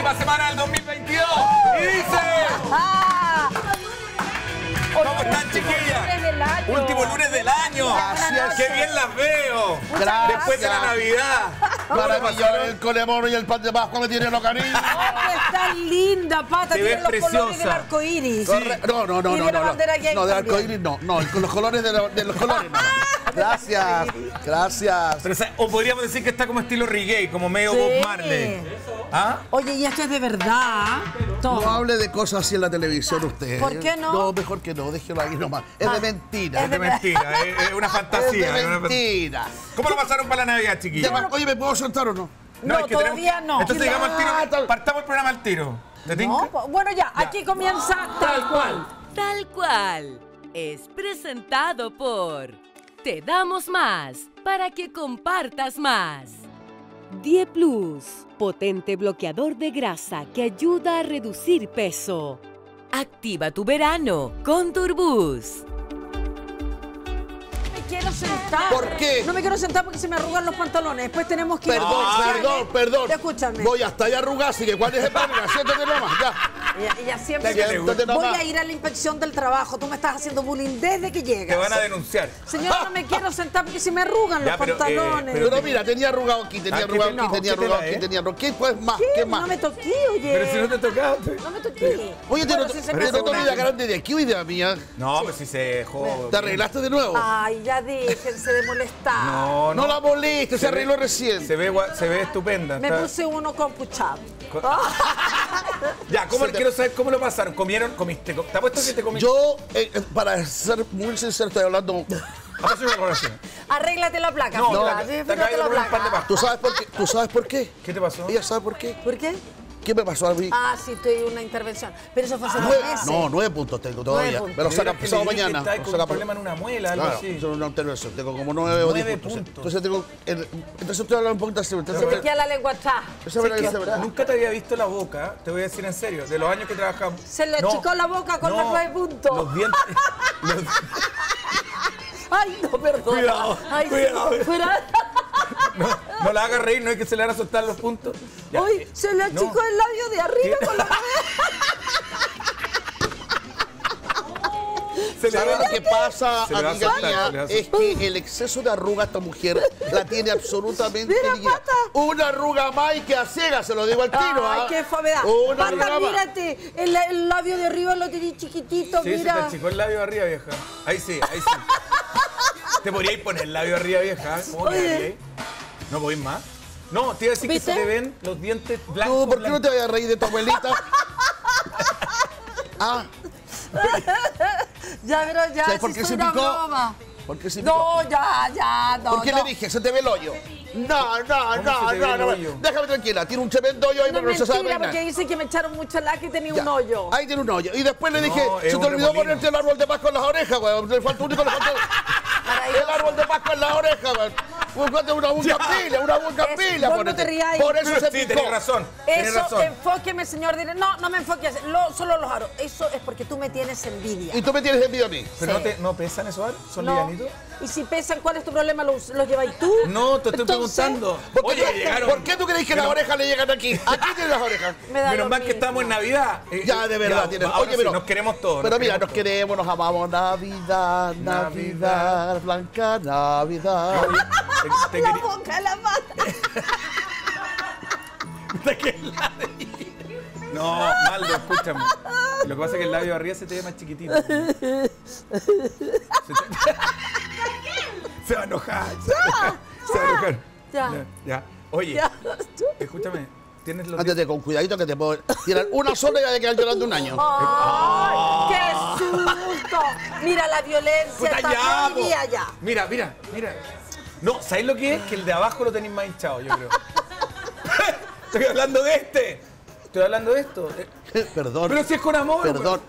última semana del 2022. Y dice... ¿Cómo están, chiquillas? Último lunes del año. Gracias. ¡Qué bien las veo! Gracias. Después de la Navidad. Maravilloso, el colemón y el pan de Pascua me tienen los cariños. Está linda, Pata, Te tiene ves los colores preciosa. del arco iris. No, Y de la bandera gay no, del también. arco iris no, con los colores de los colores. No. Gracias, gracias. Pero, o podríamos decir que está como estilo reggae, como medio Sí. Bob Marley. ¿Ah? Oye, y esto es de verdad. Todo. No hable de cosas así en la televisión usted. ¿Por qué no? No, mejor que no, déjelo ahí nomás. Es de mentira. Es de mentira, es una fantasía. Es de mentira. ¿Cómo lo pasaron para la Navidad, chiquillos? Oye, ¿me puedo sentar o no? No, es que todavía no. Entonces Qué llegamos al tiro, lata. partamos el programa al tiro. ¿Te tinca? No, bueno, ya, aquí comienza tal cual. Tal cual. Es presentado por Te damos más para que compartas más. Die Plus, potente bloqueador de grasa que ayuda a reducir peso. Activa tu verano con Turbus. Me quiero sentar. ¿Por qué? No me quiero sentar porque se me arrugan los pantalones. Después tenemos que ir a Perdón. Escúchame. Voy hasta allá arrugado, así que ¿cuál es el problema? Siéntate nomás, ya. Ella siempre Siéntate voy nomás. a ir a la inspección del trabajo. Tú me estás haciendo bullying desde que llegas. Te van a denunciar. Señora, no me quiero sentar porque se me arrugan Ya, los pero, pantalones. Pero mira, tenía arrugado aquí, tenía Ah, arrugado ¿qué aquí, te- tenía no, ¿qué te arrugado la, aquí, tenía arrugado. ¿Qué pues más? ¿Qué? ¿Qué más? No me toqué, oye. Pero si no te tocaba. No me toqué. Oye, Bueno, si se me pero arrugan. no idea grande de aquí o idea mía. No, pues si se dejó. ¿Te arreglaste de nuevo? Ay, ya déjense de molestar. No, No no. la moleste, se arregló recién. Se ve estupenda. Me está- puse uno con puchado. Ya, quiero saber cómo lo pasaron. ¿Comiste? ¿Te apuesto que te comiste? Yo, para ser muy sincero, estoy hablando. Hazme una colaboración. Arréglate la placa. No, fíjate, te fíjate acabas de la poner un pan de placa. pasta. ¿Tú sabes por qué? ¿Tú sabes por qué? ¿Qué te pasó? ¿Ella sabe por qué? ¿Por qué? ¿Qué me pasó a mí? Ah, sí, estoy en una intervención. Pero eso fue hace 2 meses. No, 9 puntos tengo todavía. 9 puntos. Me lo sacan Que pasado le dije que mañana. estáis Lo con sacan un problema en una muela, algo Claro, así. eso es una intervención. Tengo como 9 o 10 9 puntos. puntos. Entonces tengo. Entonces estoy hablando un poquito así. Se Entonces, me queda la lengua atrás. esa verdad. Nunca te había visto la boca, te voy a decir en serio, de los años que trabajamos. Se le achicó la boca con los 9 puntos. Los dientes. Ay, no, perdón. Cuidado, Ay, cuidado. sí, fuera. No la hagas reír, no es que se le van a soltar los puntos. Ya, Uy, se le achicó no. el labio de arriba ¿Qué? con la Se le ¿Sabes va- lo que pasa, Se le va a amiga soltar, se le va a mía? soltar. Es que el exceso de arruga a esta mujer la tiene absolutamente Mira, líquida. Pata. Una arruga más y que a ciega, se lo digo al tiro. Ay, ¿ah? qué favedad. Una Pata, arruga más. mírate. El labio de arriba lo tenés chiquitito, Sí, se te mira. achicó el labio arriba, vieja. Ahí sí, ahí sí. ¿Te podríais poner el labio arriba, vieja? ¿Cómo Oye. quedaríais? ¿No podéis más? No, te iba a decir ¿Viste? que se te ven los dientes blancos. ¿Tú por qué no blancos. te vayas a reír de tu abuelita? Ah, Ya, pero ya, ¿sabes por qué si se fue una picó? broma. ¿Por qué se picó? No, ya, no. ¿Por qué no. le dije? Se te ve el hoyo. No, se te ve el hoyo? Déjame tranquila, tiene un tremendo hoyo ahí, No pero es no se sabe mentira, peinar. porque dice que me echaron mucha laca y tenía Ya, un hoyo. Ahí tiene un hoyo. Y después le No, dije, es se un te olvidó remolino. ponerte el árbol de Pascua en las orejas, weón. Le falta único, le falta el árbol de Pascua en las orejas, weón. Búscate una Ya. pila, Vos no ponete. te rías. Por eso se Sí, picó. tenés razón. Tenés Eso, razón. enfóqueme, señor director. No me enfoques, solo los aros. Eso es porque tú me tienes envidia. Y tú me tienes envidia a mí. ¿Pero Sí. no pesan esos aros? ¿Son No. livianitos? Y si pesan, ¿cuál es tu problema? ¿Los lleváis tú? No, te estoy Entonces, preguntando. ¿Por qué, Oye, llegaron. ¿Por qué tú crees que las orejas le llegan aquí? Aquí tienes las orejas. Me da Menos lo mal que mismo. estamos en Navidad. Ya, de verdad, tienes. Ahora Oye, sí, pero nos queremos todos. Pero mira, nos todos. queremos, nos amamos. Navidad, Navidad, blanca Navidad. Te La quería- boca, la mata. No, Maldo, escúchame. Lo que pasa es que el labio de arriba se te ve más chiquitito. Se va a enojar. Se va a enojar. Ya. Ya. Oye, Ya. escúchame. ¿Tienes los Ándate con cuidadito que te puedo tirar una sola y ya de quedar llorando un año. ¡Ay, qué susto! Mira, la violencia Puta, está ya, hoy día po. ya. Mira. No, ¿sabéis lo que es? Que el de abajo lo tenéis más hinchado, yo creo. Estoy hablando de este. Estoy hablando de esto. Perdón. Pero si es con amor. Perdón.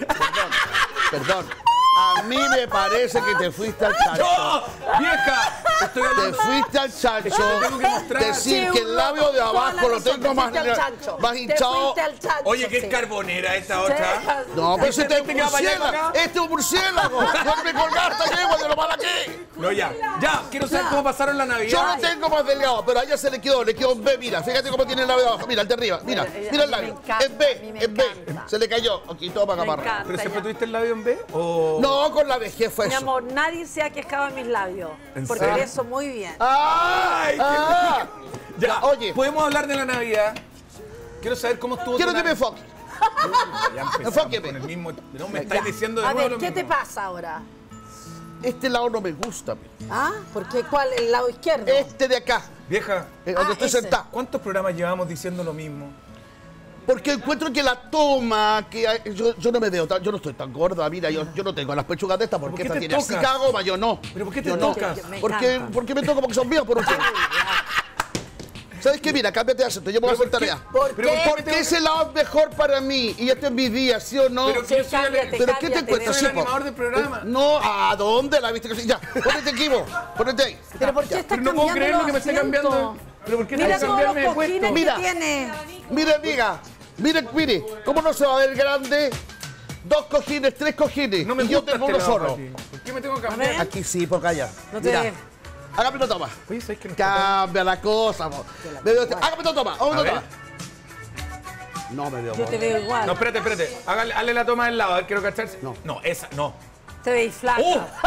A mí me parece que te fuiste al ¡No! chancho. ¡Vieja! Estoy Te hablando. fuiste al chancho. tengo que mostrar. Decir Sí, que el labio de toda la abajo lo razón, tengo te más, fuiste al chancho. más Te hinchado. fuiste al chancho, Oye, que es sí. carbonera esta otra. No, pero ¿Este este es un que va para allá y para murciélago. acá? Este es un murciélago. No me colgaste, llevo de lo mal aquí. No, ya, quiero saber cómo pasaron la Navidad. Yo lo tengo más delgado, pero a ella se le quedó en B, mira, fíjate cómo tiene el labio de abajo, mira, el de arriba, mira, Mira, mira el a mí me labio, encanta, en a B, mí me en B, encanta. se le cayó, aquí todo para acá Me para arriba. encanta. ¿Pero siempre ya. tuviste el labio en B? ¿O...? No, con la vejez fue Mi eso. amor, nadie se ha quejado de mis labios. ¿En Porque serio? eso muy bien. ¡Ay! Ah, Ya, oye. ¿podemos hablar de la Navidad? Quiero saber cómo estuvo quiero tu que me Navidad. enfoque. Ya empezamos Enfóqueme. con el mismo... No, me estáis diciendo de A nuevo ver, lo ¿qué mismo. te pasa ahora? Este lado no me gusta, ¿Ah? ¿Por qué? ¿Cuál? ¿El lado izquierdo? este de acá, Vieja, donde estoy ese. sentado. ¿cuántos programas llevamos diciendo lo mismo? Porque encuentro que la toma, que yo no me veo, yo no estoy tan gorda, mira, yo no tengo las pechugas de estas, ¿Por porque qué esta te tiene así tocas? cagoma, yo no. ¿Pero por qué te Yo no. tocas? Me Porque me toco porque son míos por usted. ¿Sabes qué? Mira, cámbiate de acento, yo me voy a ¿Pero hacer por qué? tarea. ¿Por Pero qué? ¿por qué Porque ese lado es mejor para mí, y este es mi día, ¿sí o no? Pero Sí, yo soy cámbiate, ¿Pero qué te cámbiate, cuento? soy Sí, el po. animador del programa. No, ¿a dónde la viste? Que sí? Ya, ponete aquí vos, ponete ahí. ¿Pero por qué estás Pero no puedo cambiando creer lo los que me esté asientos? cambiando. ¿Pero por qué Mira tengo que todos cambiarme de los puesto? cojines Mira. que tiene. Mire, amiga, mire, ¿cómo no se va a ver grande? 2 cojines, 3 cojines, No me y yo gusta tengo este uno lado, solo. Pati. ¿Por qué me tengo que A cambiar? ver. Aquí sí, por allá. No te Mira, ve. hágame una toma. Oye, ¿sabes que no? Cambia la cosa, po. Hágame una toma, A una ver. toma. No me veo Yo te gordo. veo igual. No, espérate. Hazle la toma del lado, a ver, quiero cacharse. No. No, esa, no. Te veis flaca.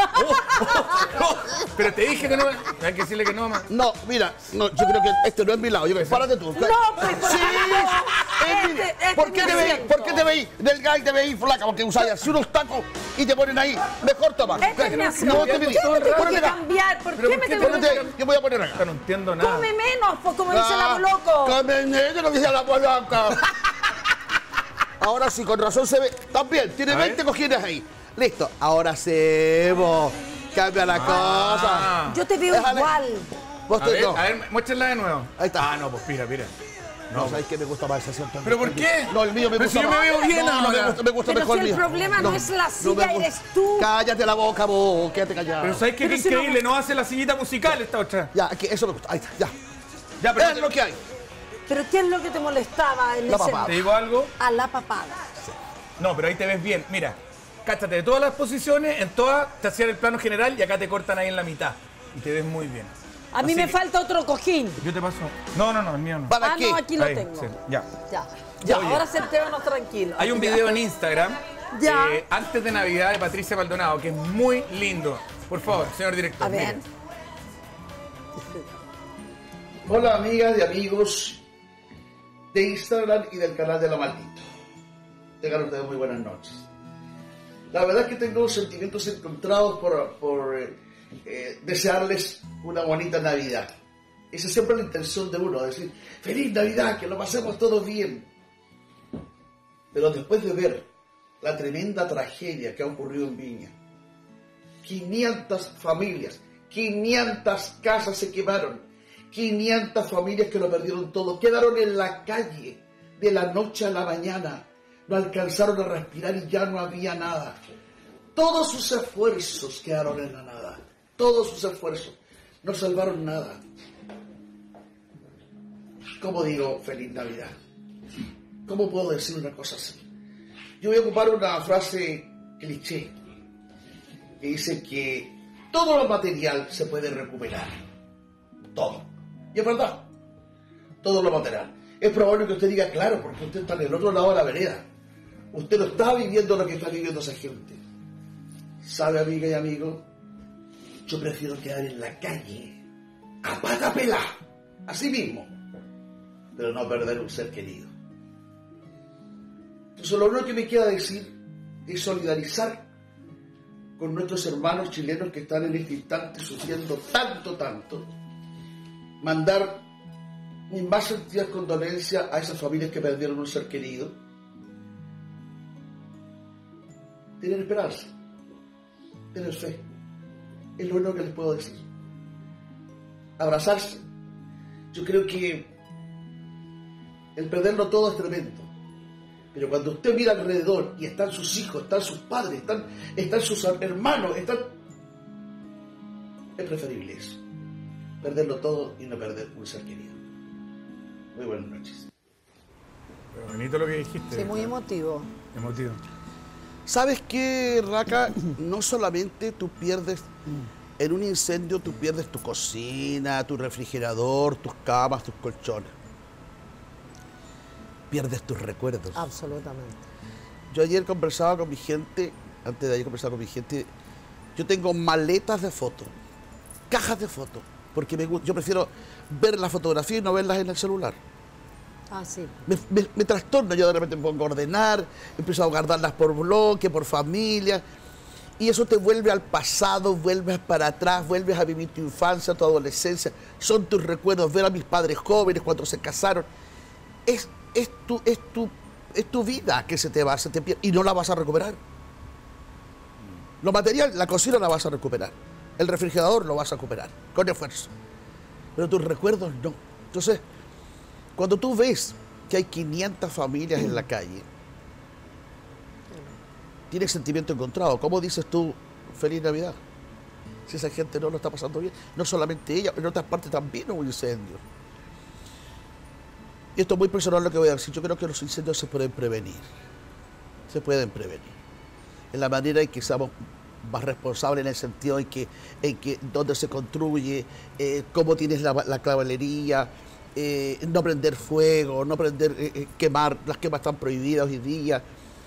Pero te dije que no. Hay que decirle que no, mamá. No, mira, no, yo creo que este no es mi lado. Yo creo, párate tú. No, pues, Sí, es mi- este ¿Por qué me te veis? siento. ¿Por qué te veis delgada y te veis flaca? Porque usáis así unos tacos y te ponen ahí. Mejor toma. Este es mi asiento. No te ¿Por pedí. qué me tengo Ponete que acá. cambiar? ¿Por ¿Pero qué por me qué tengo que Ponete cambiar? ahí. Yo voy a poner acá. No entiendo nada. Come menos, pues, como dice el abuelo loco. Yo lo dije a la polaca. Ahora sí, con razón se ve. También, tiene A ver. 20 cojines ahí. Listo. Ahora sí, vos. Cambia la cosa. Yo te veo Déjale. igual. Vos te no. A ver, muéstrenla de nuevo. Ahí está. Ah, no, pues mira. No, ¿sabes qué? Me gusta más ese asiento. ¿Pero por qué? No, el mío me Pero gusta si yo más. me veo bien No, ahora. me gusta Pero mejor si el mío. problema no es la me silla, gusta. eres tú. Cállate la boca, vos. Quédate callado. Pero ¿sabes qué? Pero Qué si no- increíble, no hace la sillita musical esta otra. Ya, aquí, eso me gusta. Ahí está, ya. Ya, pero Es lo que hay. Pero ¿qué es lo que te molestaba en La ese... papada. ¿te digo algo? A la papada. No, pero ahí te ves bien. Mira, cáchate, de todas las posiciones, en todas te hacían el plano general y acá te cortan ahí en la mitad. Y te ves muy bien. A mí Así me que- falta otro cojín. Yo te paso. No, el mío no. ¿Para Ah, qué? no, aquí lo Ahí, tengo. sí, ya. Ya, Oye. ahora sentémonos tranquilos. Hay un video en Instagram Ya. antes de Navidad de Patricia Maldonado que es muy lindo. Por favor, señor director. A ver. mire. Hola, amigas y amigos de Instagram y del canal de La Maldito. Tengan ustedes muy buenas noches. La verdad es que tengo sentimientos encontrados por desearles una bonita Navidad. Esa es siempre la intención de uno, decir, ¡Feliz Navidad! Que lo pasemos todos bien. Pero después de ver la tremenda tragedia que ha ocurrido en Viña, 500 familias, 500 casas se quemaron, 500 familias que lo perdieron todo, quedaron en la calle de la noche a la mañana, no alcanzaron a respirar y ya no había nada. Todos sus esfuerzos quedaron en la nada, todos sus esfuerzos no salvaron nada. ¿Cómo digo feliz Navidad? ¿Cómo puedo decir una cosa así? Yo voy a ocupar una frase cliché que dice que todo lo material se puede recuperar. Todo. Y es verdad. Todo lo material. Es probable que usted diga, claro, porque usted está en el otro lado de la vereda. Usted no está viviendo lo que está viviendo esa gente. ¿Sabe, amiga y amigo? Yo prefiero quedar en la calle, a pata pelá, así mismo, pero no perder un ser querido. Entonces, lo único que me queda decir es solidarizar con nuestros hermanos chilenos que están en este instante sufriendo tanto, mandar mis más sentidas condolencias a esas familias que perdieron un ser querido. Tener esperanza, tener fe, es lo único que les puedo decir. Abrazarse. Yo creo que el perderlo todo es tremendo. Pero cuando usted mira alrededor y están sus hijos, están sus padres, están sus hermanos, es preferible eso. perderlo todo y no perder un ser querido. Muy buenas noches. Pero bonito lo que dijiste. Sí, muy emotivo. Emotivo. ¿Sabes qué, Raca? No solamente tú pierdes, en un incendio tú pierdes tu cocina, tu refrigerador, tus camas, tus colchones. Pierdes tus recuerdos. Absolutamente. Yo ayer conversaba con mi gente, antes de ayer conversaba con mi gente, yo tengo maletas de fotos, cajas de fotos, porque yo prefiero ver la fotografía y no verlas en el celular. Ah, sí. Me trastorna, yo de repente me pongo a ordenar, empiezo a guardarlas por bloque, por familia, y eso te vuelve al pasado, vuelves para atrás, vuelves a vivir tu infancia, tu adolescencia, son tus recuerdos, ver a mis padres jóvenes cuando se casaron, es tu vida que se te va, se te pierde, y no la vas a recuperar. Lo material, la cocina la vas a recuperar, el refrigerador lo vas a recuperar, con esfuerzo, pero tus recuerdos no. Entonces, cuando tú ves que hay 500 familias en la calle, tienes sentimiento encontrado. ¿Cómo dices tú, feliz Navidad? Si esa gente no lo está pasando bien, no solamente ella, en otras partes también hubo incendios. Y esto es muy personal lo que voy a decir. Yo creo que los incendios se pueden prevenir. Se pueden prevenir. En la manera en que seamos más responsables, en el sentido en que dónde se construye, cómo tienes la caballería, no prender fuego, no quemar, las quemas están prohibidas hoy día,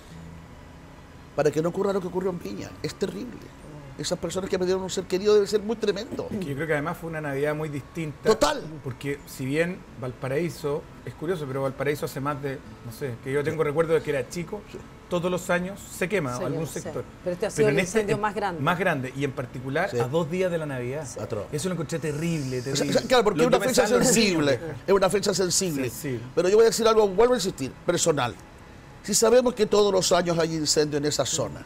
para que no ocurra lo que ocurrió en Viña. Es terrible. Esas personas que perdieron un ser querido debe ser muy tremendo. Es que yo creo que además fue una Navidad muy distinta. Total. Porque si bien Valparaíso, es curioso, pero Valparaíso hace más de, no sé, que yo tengo recuerdo de que era chico, todos los años se quema algún sector. Pero este ha sido el incendio más grande. Más grande, y en particular a 2 días de la Navidad. Sí. Eso lo encontré terrible, terrible. O sea, claro, porque es una fecha sensible. Es una fecha sensible. Pero yo voy a decir algo, vuelvo a insistir, personal. Si sabemos que todos los años hay incendio en esa zona,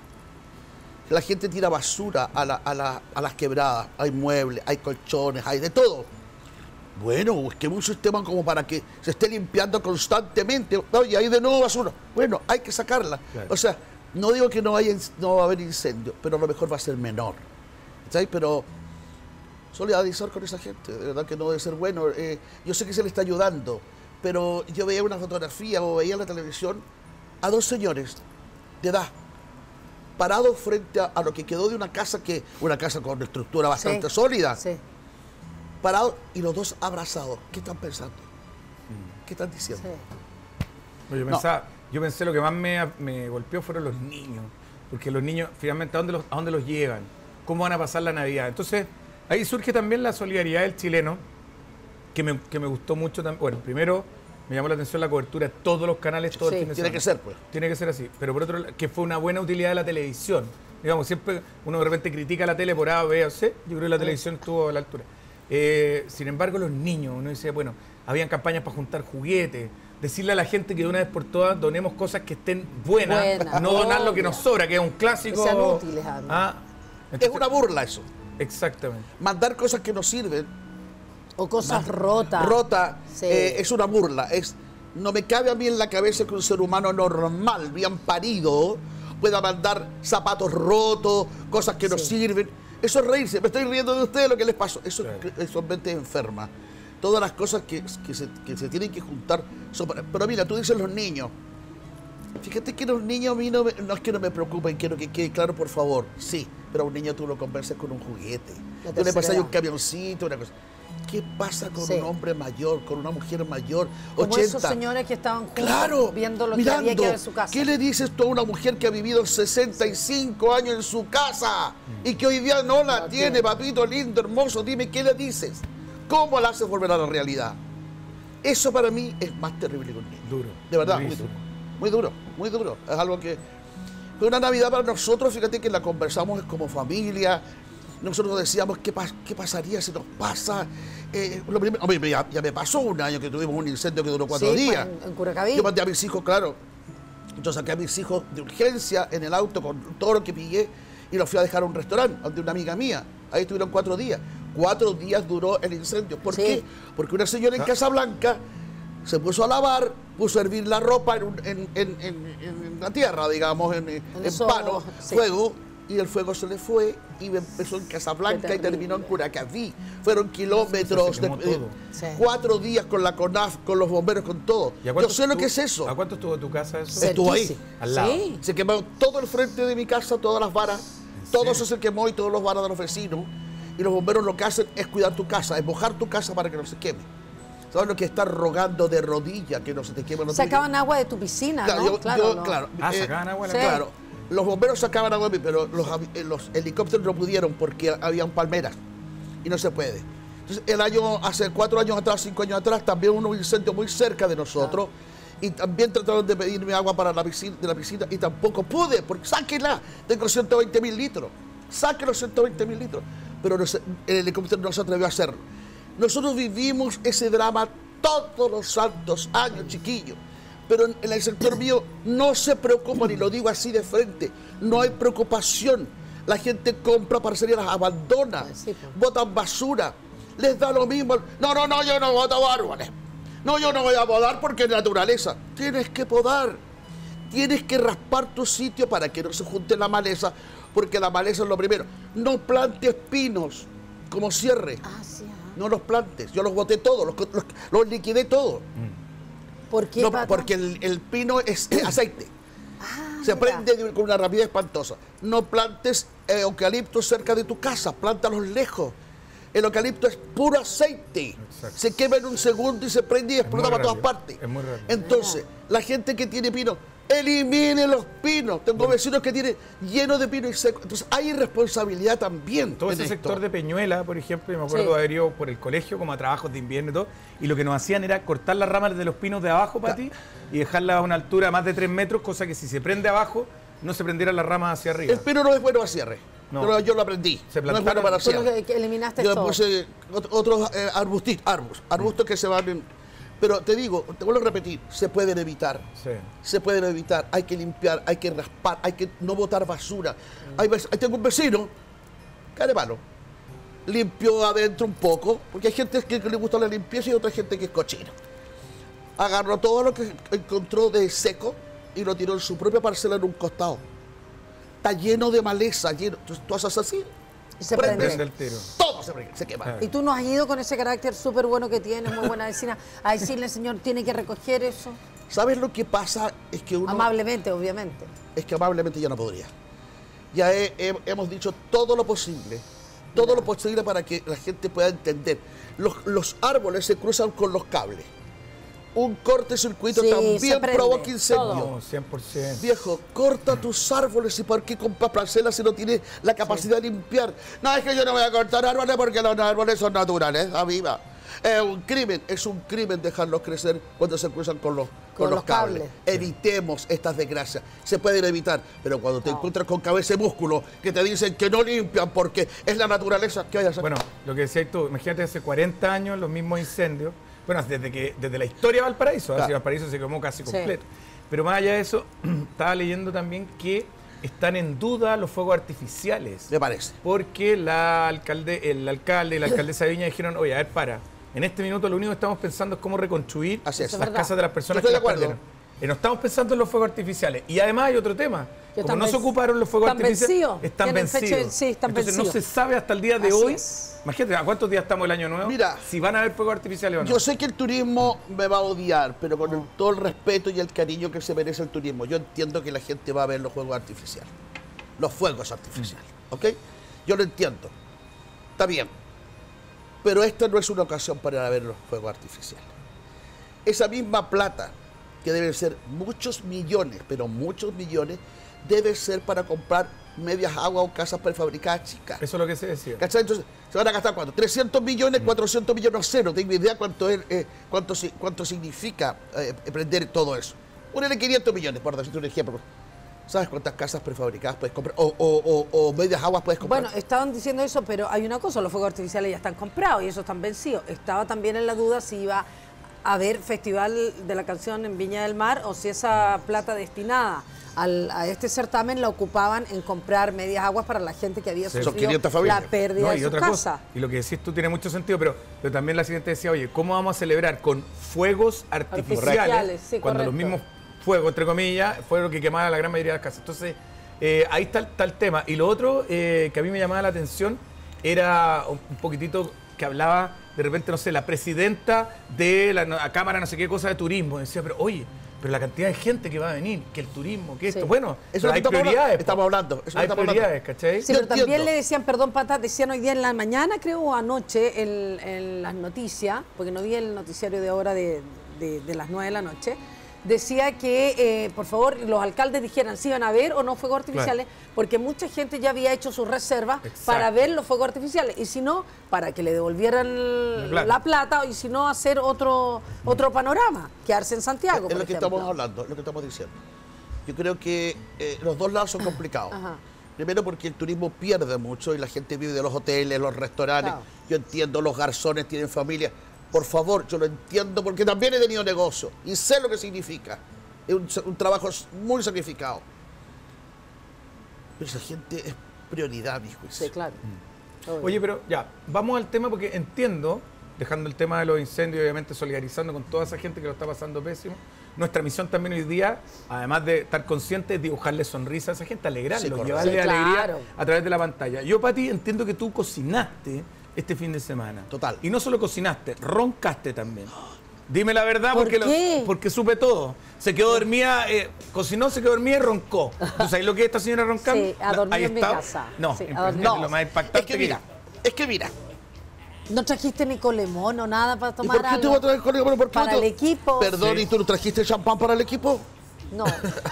la gente tira basura a las quebradas, hay muebles, hay colchones, hay de todo. Bueno, busquemos un sistema como para que se esté limpiando constantemente. Oye, hay de nuevo basura. Bueno, hay que sacarla. Claro. O sea, no digo que no va a haber incendio, pero a lo mejor va a ser menor. ¿Sí? Pero solidarizar con esa gente, de verdad que no debe ser bueno. Yo sé que se le está ayudando, pero yo veía una fotografía o veía en la televisión a 2 señores de edad parados frente a lo que quedó de una casa con estructura bastante sólida. Sí. Parados y los 2 abrazados. ¿Qué están pensando? ¿Qué están diciendo? Sí. Yo pensé lo que más me golpeó fueron los niños. Porque los niños, finalmente, ¿a dónde los llevan? ¿Cómo van a pasar la Navidad? Entonces, ahí surge también la solidaridad del chileno, que me gustó mucho también. Bueno, primero me llamó la atención la cobertura de todos los canales, todo el fin de semana. Tiene que ser, pues. Tiene que ser así. Pero por otro lado, que fue una buena utilidad de la televisión. Digamos, siempre uno de repente critica la tele por A, B o C. Yo creo que la televisión estuvo a la altura. Sin embargo, los niños, uno dice, bueno, habían campañas para juntar juguetes, decirle a la gente que de una vez por todas donemos cosas que estén buenas, no donar lo que nos sobra, que es un clásico. Que sean útiles, es una burla eso. Exactamente. Mandar cosas que no sirven. O cosas rotas. Es una burla. No me cabe a mí en la cabeza que un ser humano normal, bien parido, pueda mandar zapatos rotos, cosas que no sirven. Eso es reírse. Me estoy riendo de ustedes lo que les pasó. Eso es mente enferma. Todas las cosas que se tienen que juntar. Pero mira, tú dices los niños. Fíjate que los niños a mí no es que no me preocupen, quiero que quede claro, por favor. Sí, pero a un niño tú lo conversas con un juguete. Tú le pasas un camioncito, una cosa. ¿Qué pasa con un hombre mayor, con una mujer mayor, como 80? Esos señores que estaban juntos, viendo lo que había que ver en su casa. ¿Qué le dices tú a una mujer que ha vivido 65 años en su casa y que hoy día no la tiene, papito lindo, hermoso? Dime, ¿qué le dices? ¿Cómo la haces volver a la realidad? Eso para mí es más terrible que un niño. Duro. De verdad, muy duro. Muy duro, muy duro. Es algo que... Fue una Navidad para nosotros, fíjate que la conversamos como familia. Nosotros decíamos, ¿qué pasaría si nos pasa? Ya me pasó un año que tuvimos un incendio que duró 4 días. En Curacaví. Yo mandé a mis hijos, claro. Yo saqué a mis hijos de urgencia en el auto con todo lo que pillé y los fui a dejar a un restaurante donde una amiga mía. Ahí estuvieron 4 días. 4 días duró el incendio. ¿Por qué? Porque una señora en Casablanca se puso a lavar, puso a hervir la ropa en la tierra, digamos, en palo, fuego. y el fuego se le fue y empezó en Casablanca y terminó en Curacaví. Fueron kilómetros, Se quemó todo. Sí. 4 días con la CONAF, con los bomberos, con todo. ¿Y a Yo cuánto sé lo estuvo- que es eso. ¿A cuánto estuvo tu casa eso? Sí. Estuvo ahí. Cerquísimo. Al lado. Sí. Se quemó todo el frente de mi casa, todas las varas, todo serio? eso se quemó y todos los varas de los vecinos. Y los bomberos lo que hacen es cuidar tu casa, es mojar tu casa para que no se queme. ¿Sabes lo que estar rogando de rodillas que no se te queme? Sacaban agua de tu piscina, ¿no? Claro, ¿no? claro. Sacaban agua de Sí. la casa. Claro. Los bomberos sacaban agua de mí, pero los helicópteros no pudieron porque habían palmeras y no se puede. Entonces, hace 4 años atrás, 5 años atrás, también hubo un incendio muy cerca de nosotros y también trataron de pedirme agua para la piscina y tampoco pude, porque sáquenla, tengo 120.000 litros, saquen los 120.000 litros, pero el helicóptero no se atrevió a hacerlo. Nosotros vivimos ese drama todos los santos años, chiquillos. Pero en el sector mío no se preocupan, y lo digo así de frente, no hay preocupación. La gente compra parcelas, las abandona, Sí, pues. botan basura, les da lo mismo. No, yo no boto árboles. No, yo no voy a podar porque es naturaleza. Tienes que podar, tienes que raspar tu sitio para que no se junte la maleza, porque la maleza es lo primero. No plantes pinos como cierre, Ah, sí, ajá. no los plantes. Yo los boté todos, los liquidé todos. ¿Por qué, No, Pato? porque el pino es aceite. Ah, Se mira. prende con una rapidez espantosa. No plantes eucalipto cerca de tu casa, plántalos lejos. El eucalipto es puro aceite. Exacto. Se quema en un segundo y se prende y explota muy para todas rápido, partes. es muy rápido. Entonces, la gente que tiene pino, elimine los pinos. Tengo vecinos que tienen lleno de pinos y seco. Entonces, hay irresponsabilidad también. Todo en ese esto. sector de Peñuela, por ejemplo, yo me acuerdo Sí. de haber ido por el colegio como a trabajos de invierno y todo, y lo que nos hacían era cortar las ramas de los pinos de abajo, Pati, y dejarlas a una altura más de 3 metros, cosa que si se prende abajo, no se prendieran las ramas hacia arriba. El pino no es bueno para cierre. No. Yo lo aprendí. Se no es plantaron- bueno para Tú lo cierre. que eliminaste Yo le todo. puse otros arbustos que se van en... Pero te digo, te vuelvo a repetir, se pueden evitar. Sí. Se pueden evitar, hay que limpiar, hay que raspar, hay que no botar basura. Tengo un vecino, cara de palo, limpió adentro un poco, porque hay gente que le gusta la limpieza y otra gente que es cochina. Agarró todo lo que encontró de seco y lo tiró en su propia parcela en un costado. Está lleno de maleza, lleno. Entonces, tú haces así, Y se prende. Prende el tiro. todo se quema. Claro. Y tú no has ido con ese carácter súper bueno que tienes, muy buena vecina, a decirle, señor, tiene que recoger eso. ¿Sabes lo que pasa? Es que uno... Amablemente, obviamente. Es que amablemente ya no podría. Ya hemos dicho todo lo posible para que la gente pueda entender. Los árboles se cruzan con los cables. Un cortocircuito Sí, se también prende, provoca incendio. todo. No, 100%. Viejo, corta tus árboles y por qué compras parcelas si no tienes la capacidad de limpiar. No, es que yo no voy a cortar árboles porque los árboles son naturales, viva. Es un crimen dejarlos crecer cuando se cruzan con los cables. cables. Evitemos estas desgracias. Se pueden evitar, pero cuando te encuentras con cabeza y músculo que te dicen que no limpian porque es la naturaleza, ¿qué hay a hacer? Bueno, lo que decías tú, imagínate hace 40 años los mismos incendios, bueno, desde la historia de Valparaíso, Claro. así Valparaíso se quemó casi Sí. completo. Pero más allá de eso, estaba leyendo también que están en duda los fuegos artificiales. Me parece. Porque el alcalde y la alcaldesa de Viña dijeron, oye, a ver, para. En este minuto lo único que estamos pensando es cómo reconstruir Así es. las verdad. casas de las personas Yo que estoy las de acuerdo. perdieron. No estamos pensando en los fuegos artificiales. Y además hay otro tema. Que Como están no se venc- ocuparon los fuegos están artificiales, vencidos. están Tienen fecha vencidos. de- sí, están Entonces vencidos. no se sabe hasta el día de Así hoy. es. Imagínate, ¿a cuántos días estamos el año nuevo? Mira, si van a haber fuegos artificiales o no. Yo sé que el turismo me va a odiar, pero con todo el respeto y el cariño que se merece el turismo, yo entiendo que la gente va a ver los fuegos artificiales. Los fuegos artificiales, ¿ok? Yo lo entiendo. Está bien. Pero esta no es una ocasión para ir a ver los fuegos artificiales. Esa misma plata, que deben ser muchos millones, pero muchos millones, debe ser para comprar medias aguas o casas prefabricadas chicas. Eso es lo que se decía. ¿Cachai? Entonces, ¿se van a gastar cuánto? 300 millones, 400 millones, no sé, no tengo idea cuánto significa prender todo eso. Ponele 500 millones, por decirte un ejemplo. ¿Sabes cuántas casas prefabricadas puedes comprar? O medias aguas puedes comprar. Bueno, estaban diciendo eso, pero hay una cosa, los fuegos artificiales ya están comprados y esos están vencidos. Estaba también en la duda si iba a haber festival de la canción en Viña del Mar o si esa plata destinada a este certamen la ocupaban en comprar medias aguas para la gente que había Son sufrido 500 familias. la pérdida No, de y su otra casa. cosa, y lo que decís tú tiene mucho sentido, pero también la siguiente decía, oye, ¿cómo vamos a celebrar con fuegos artificiales Artificiales, sí, cuando los correcto. mismos fuegos, entre comillas, fueron los que quemaban la gran mayoría de las casas? Entonces, ahí está el tema. Y lo otro que a mí me llamaba la atención era un poquitito que hablaba, de repente, no sé, la presidenta de la Cámara no sé qué cosa de turismo. Decía, pero oye, pero la cantidad de gente que va a venir, que el turismo, que esto. Sí. Eso Eso hay prioridades. estamos hablando. Hay prioridades, ¿cachai? Sí, Yo pero también entiendo. le decían, perdón, Pata, decían hoy día en la mañana, creo, o anoche, en las noticias, porque no vi el noticiario de ahora de las 9 de la noche, decía que, por favor, los alcaldes dijeran si iban a ver o no fuegos artificiales, porque mucha gente ya había hecho sus reservas para ver los fuegos artificiales, y si no, para que le devolvieran la plata, y si no, hacer otro panorama, quedarse en Santiago, Es por lo que ejemplo. estamos hablando, es lo que estamos diciendo. Yo creo que los dos lados son complicados. Ajá. Primero porque el turismo pierde mucho y la gente vive de los hoteles, los restaurantes. Claro. Yo entiendo, los garzones tienen familia. Por favor, yo lo entiendo porque también he tenido negocio y sé lo que significa. Es un trabajo muy sacrificado. Pero esa gente es prioridad, mi juicio. Sí, claro. Oye, pero ya, vamos al tema porque entiendo, dejando el tema de los incendios, obviamente solidarizando con toda esa gente que lo está pasando pésimo. Nuestra misión también hoy día, además de estar conscientes, es dibujarle sonrisa a esa gente, alegrarlos, Sí, correcto. llevarle Sí, alegría claro. a través de la pantalla. Yo, Pati, entiendo que tú cocinaste este fin de semana. Total. Y no solo cocinaste, roncaste también. Dime la verdad, ¿Por porque, qué? porque supe todo. Se quedó dormida, cocinó, se quedó dormida y roncó. ¿Tú sabes lo que es esta señora roncando? Sí, ha dormido Ahí en mi está. casa. No, Sí, ha impresionante, dormido. lo más impactante Es que mira, ¿No trajiste ni colemón o nada para ¿y tomar por qué te algo? voy a traer con el ¿por qué Para no te- el equipo. Perdón, Sí. ¿y tú no trajiste champán para el equipo? No.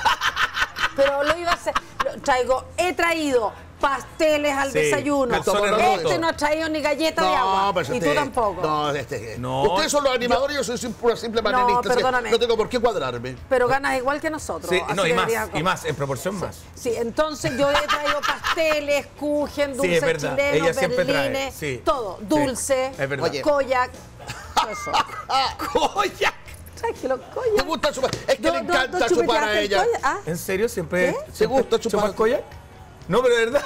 Pero lo iba a hacer. He traído pasteles al Sí, desayuno. calzones Este rotos. no ha traído ni galleta de agua. pero Y tú tampoco. No, No. Ustedes son los animadores y yo soy pura simple manelista. así que perdóname. No tengo por qué cuadrarme. Pero ganas igual que nosotros. Sí, así no, y que más, deberías y comer. más, en proporción más. Sí, entonces yo he traído pasteles, kuchen, Sí, dulces es verdad. chilenos, Ella siempre trae, berlines, sí. todo. Sí, Dulce, es verdad. Oye. koyak, todo eso. ¡Koyak! Tranquilo, ¿Te koyak. gusta chupar? Es que le ¿No encanta chupar a chupeteaste el ella. koyak? ¿Ah? ¿En serio? ¿Siempre, ¿Qué? siempre gusta chupar? chupas koyak? No, pero de verdad.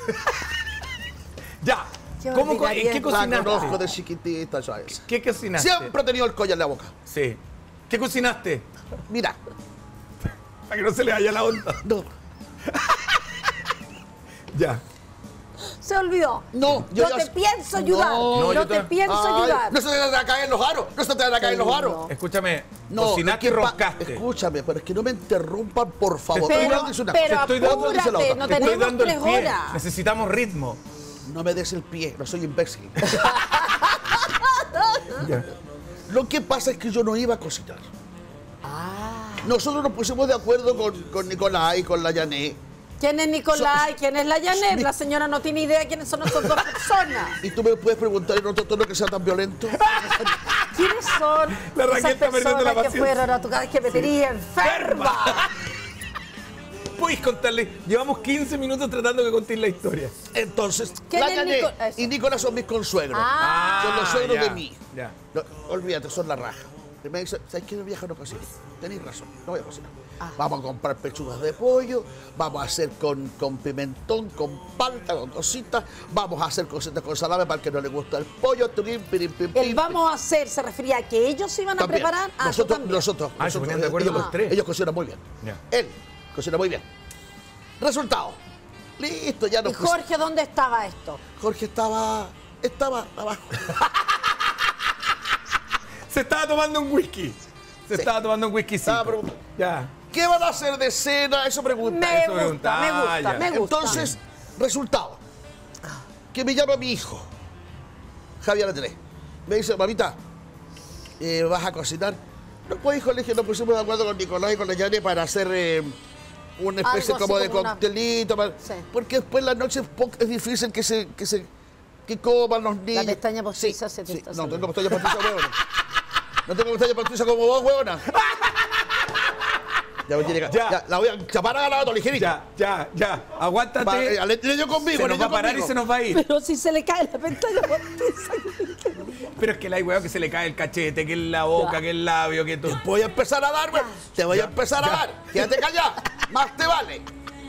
Ya. Qué ¿Qué ordinaria. La conozco cocinaste? de chiquitita, ¿sabes? ¿Qué cocinaste? Siempre he tenido el collar en la boca. Sí. ¿Qué cocinaste? Mira, Para que no se le vaya la onda. no, Ya. Se olvidó. no, Yo te pienso ayudar. No, No, yo te pienso ayudar. No se te van a caer los aros, no se te van a caer los aros. Escúchame. No, cocinaste y es que roncaste. Escúchame, pero es que no me interrumpan, por favor. Pero- Uno dice una pero cosa, Te estoy dando- otro dice la apúrate, otra. no Te estoy tenemos dando el 3 pie. horas. Necesitamos ritmo. No me des el pie, no soy imbécil. Ya. Lo que pasa es que yo no iba a cocinar. Ah. Nosotros nos pusimos de acuerdo con Nicolás y con la Yané. ¿Quién es Nicolás y quién es la Yanet? La señora no tiene idea quiénes son esas dos personas. Y tú me puedes preguntar en otro tono que sea tan violento. ¿Quiénes son La Raquel esas está perdiendo la personas que paciencia. fueron a tu casa que me tenían enferma? Puedes contarle. Llevamos 15 minutos tratando de contar la historia. Entonces, ¿Quién la es Yané Eso. y Nicolás son mis consuegros. Ah. Son los suegros ya, de mí. Ya. No, olvídate, son la raja. Y me dice, ¿sabes qué? El viejo no cocina. Tenéis razón, no voy a cocinar. Vamos a comprar pechugas de pollo, vamos a hacer con pimentón, con palta, con cositas, vamos a hacer cositas con salame para el que no le gusta el pollo. Turín, pirim, pim, El pim. vamos a hacer se refería a que ellos se iban a También. preparar. Ah, tú nosotros, también. nosotros, Ah, se ponían de acuerdo ellos, los tres. ellos cocinan muy bien. Ya. Él cocina muy bien. Resultado. Listo, ya nos ¿Y Jorge dónde estaba esto? Jorge estaba abajo. Se estaba tomando un whisky. Se Sí. estaba tomando un whisky. Estaba preguntando. Ya. ¿Qué van a hacer de cena? Eso pregunta. Me eso me gusta, gusta. me Ah, gusta, ya. me gusta. Entonces, resultado. Que me llama mi hijo, Javier Andrés. Me dice, mamita, ¿vas a cocinar? No, pues hijo, le dije, nos pusimos de acuerdo con Nicolás y con la Yani para hacer una especie Algo así como de como una- coctelito. Sí. Porque después la noche es difícil que coman los niños. pestaña postiza Sí, se te sí. está No saliendo. tengo pestaña postiza, huevona. No tengo pestaña postiza como vos, huevona. Ya, Ya. la voy a chapar a la ligerita. Ya. Aguántate. Le dio conmigo, Se le nos dio va a parar conmigo. y se nos va a ir. Pero si se le cae la pestaña postiza. Pero es que la weón que se le cae el cachete, que es la boca, Ya. que el labio, que todo. Voy a empezar a dar, te voy a empezar a dar. Quédate callado, más te vale.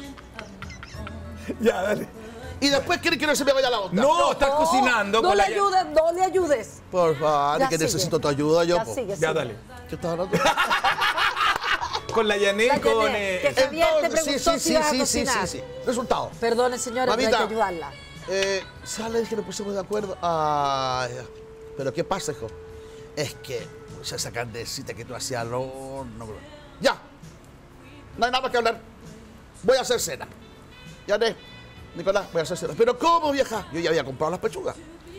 Ya, dale. Y después quiere que no se me vaya la onda. No, estás cocinando No con le la. ayudes, no le ayudes. Por favor, Ya que sigue. necesito tu ayuda yo. Ya po. sigue, Ya, sigue. dale. ¿Qué estás hablando? con la Yané y con... Que Javier te preguntó si ibas a cocinar. Sí. Resultado. Perdone, señora, pero hay que ayudarla. Sale que nos pusimos de acuerdo. Ay, pero ¿qué pasa, hijo? Es que esa carnecita que tú hacías al horno. Ya. No hay nada más que hablar. Voy a hacer cena. Ya, Nicolás, voy a hacer cena. ¿Pero cómo, vieja? Yo ya había comprado las pechugas.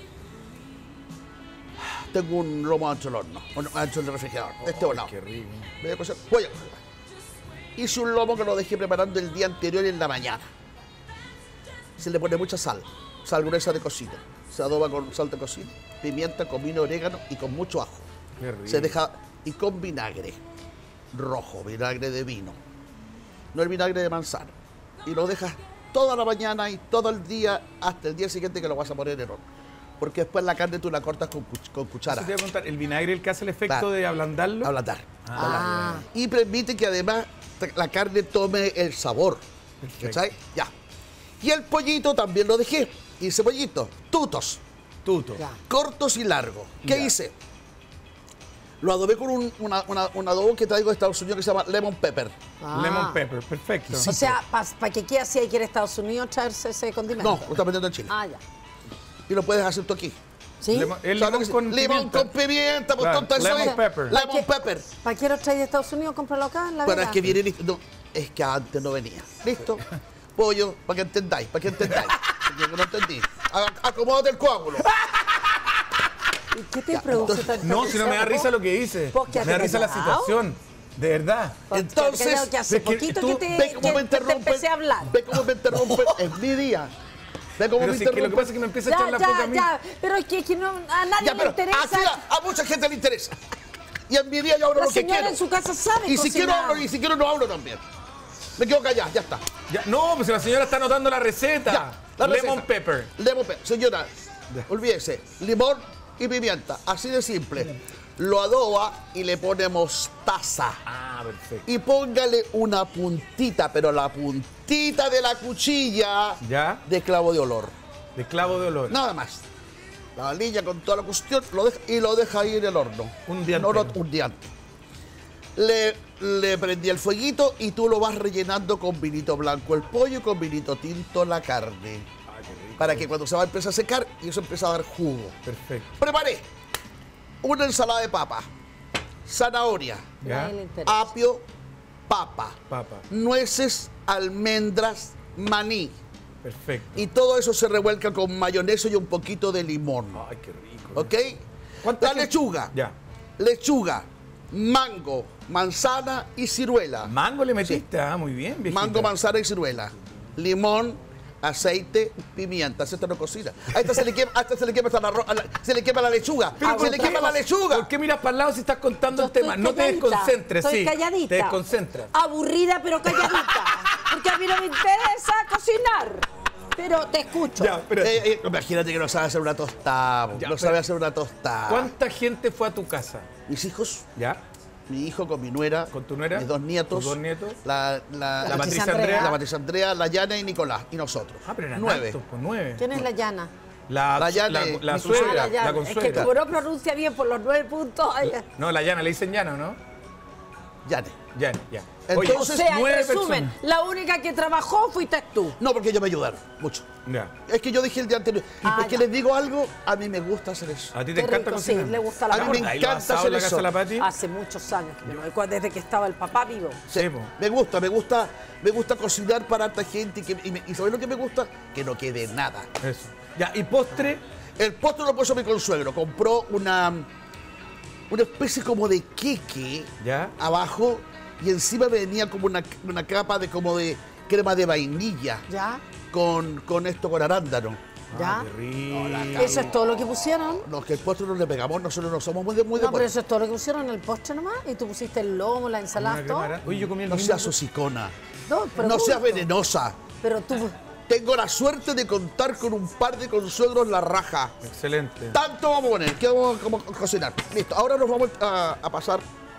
Tengo un lomo ancho al horno, ancho en el refrigerador. Volado. Qué rico. Voy a cocer. Hice un lomo que lo dejé preparando el día anterior en la mañana. Se le pone mucha sal gruesa de cocina. Se adoba con sal de cocina, pimienta, comino, orégano y con mucho ajo. Qué rico. Se deja, y con vinagre rojo, vinagre de vino. No el vinagre de manzana. Y lo dejas toda la mañana y todo el día hasta el día siguiente que lo vas a poner en el horno. Porque después la carne tú la cortas con cuchara. Eso te voy a preguntar, ¿el vinagre el que hace el efecto Claro. de ablandarlo? Ablandar. Ah. Y permite que además la carne tome el sabor. Perfecto. ¿Cachai? Ya. Y el pollito también lo dejé. Hice pollito, tutos, Tuto. Ya. cortos y largos. ¿Qué Ya. hice? Lo adobé con un adobo que traigo de Estados Unidos que se llama lemon pepper. Ah. Lemon pepper, perfecto. O sea, ¿para qué queda si hay que ir a Estados Unidos traerse ese condimento? No, lo está vendiendo en Chile. Ah, ya. Y lo puedes hacer tú aquí. ¿Sí? El ¿Sabes lo limón que es? con Limón pimienta. con pimienta, pues Claro, tonta, eso lemon es. pepper. Lemon pepper. ¿Para qué lo traes de Estados Unidos? Cómpralo acá en la Pero Vega. es que viene listo. No, es que antes no venía. ¿Listo? Pollo, para que entendáis, Porque no entendí. Acomódate el coágulo. ¿Y qué te produce tanta No, si no me da risa lo que dices. Vos quédate Me da risa la callado. situación. De verdad. Entonces, que hace es que poquito tú- que Ve cómo me te interrumpen. empecé a hablar. Ve cómo me interrumpen. Es mi día. Ve cómo Pero me si es que lo que interrumpen. pasa es que me empieza a echar la boca a mí. Pero es que no, a nadie Ya, le pero interesa. aquí a mucha gente le interesa. Y en mi día yo hablo La lo que señora quiero. en su casa sabe Y si quiero cocinar. hablo, y si quiero no hablo también. Me quedo callado, ya está. Ya, no, pues la señora está anotando la receta. Ya, la Lemon receta. pepper. Lemon pepper. Señora, olvídese, limón y pimienta, así de simple. Lo adoba y le pone mostaza. Ah, perfecto. Y póngale una puntita, pero la puntita de la cuchilla ¿Ya? de clavo de olor. De clavo de olor. Nada más. La valilla con toda la cuestión lo deja ahí en el horno. Un día No, entero. un día antes. Le prendí el fueguito y tú lo vas rellenando con vinito blanco el pollo y con vinito tinto la carne. Para que cuando se va a empezar a secar y eso empieza a dar jugo. Perfecto. Preparé una ensalada de papa, zanahoria, A ¿Ya? nadie le interesa. apio, papa, Papa. nueces, almendras, maní. Perfecto. Y todo eso se revuelca con mayonesa y un poquito de limón. Ay, qué rico. ¿Ok? ¿Cuánta La gente- lechuga. Ya. Lechuga, mango, manzana y ciruela. Mango le metiste. Ah, muy bien, viejita. Mango, manzana y ciruela. Limón, aceite, pimienta. Esto no cocina. A esta se le quema, hasta la se le quema la lechuga. Pero se ¿por le qué? quema la lechuga. ¿Por qué miras para el lado si estás contando Yo el tema? estoy No te calladita, desconcentres, estoy sí. calladita. Te desconcentras. Aburrida, pero calladita. Porque a mí no me interesa cocinar. Pero te escucho. Ya, pero Imagínate que no sabe hacer una tostada. Ya, No pero- sabe hacer una tostada. ¿cuánta gente fue a tu casa? Mis hijos, ¿Ya? mi hijo con mi nuera, ¿Con tu nuera? mis dos nietos, ¿Tus dos nietos? la Patricia Andrea. la Patricia Andrea, la Yana y Nicolás, y nosotros. Ah, pero eran 9. hartos, pues 9. ¿Quién es la llana? La Yane, la mi suegra, suegra. Ah, la llana. Es consuegra. que como no pronuncia bien por los 9 puntos. ay, No, la Llana, le dicen Llana, ¿no? Yane. Llana, ya. O Entonces, sea, en 9 resumen, personas. la única que trabajó fuiste tú. No, porque ellos me ayudaron mucho. Ya. Es que yo dije el día anterior, y Ah, porque ya. les digo algo, a mí me gusta hacer eso. ¿A ti te Qué encanta rico, sí, cocinar? le gusta la A mí me comida. ¿Has ido encanta asado hacer en la casa eso. de la Pati? Hace muchos años que me voy, desde que estaba el papá vivo. Sí, po. Me gusta cocinar para harta gente y ¿sabes lo que me gusta? Que no quede nada. Eso. Ya, ¿y postre? El postre lo puso mi consuegro, compró una especie como de queque Ya. abajo y encima venía como una capa de como de crema de vainilla ¿Ya? con arándano. ¿Ya? Ah, qué rico. ¿Eso es todo lo que pusieron? Los que el postre no le pegamos, nosotros no somos muy de No, pero postre. eso es todo lo que pusieron en el postre nomás. Y tú pusiste el lomo, la Una ensalada, crema todo. ara- Oye, yo comí el No mismo- seas hocicona, No, pero no seas punto. venenosa. Pero tú... Tengo la suerte de contar con un par de consuegros la raja. Excelente. Tanto vamos a poner, que vamos a cocinar. Listo, ahora nos vamos a pasar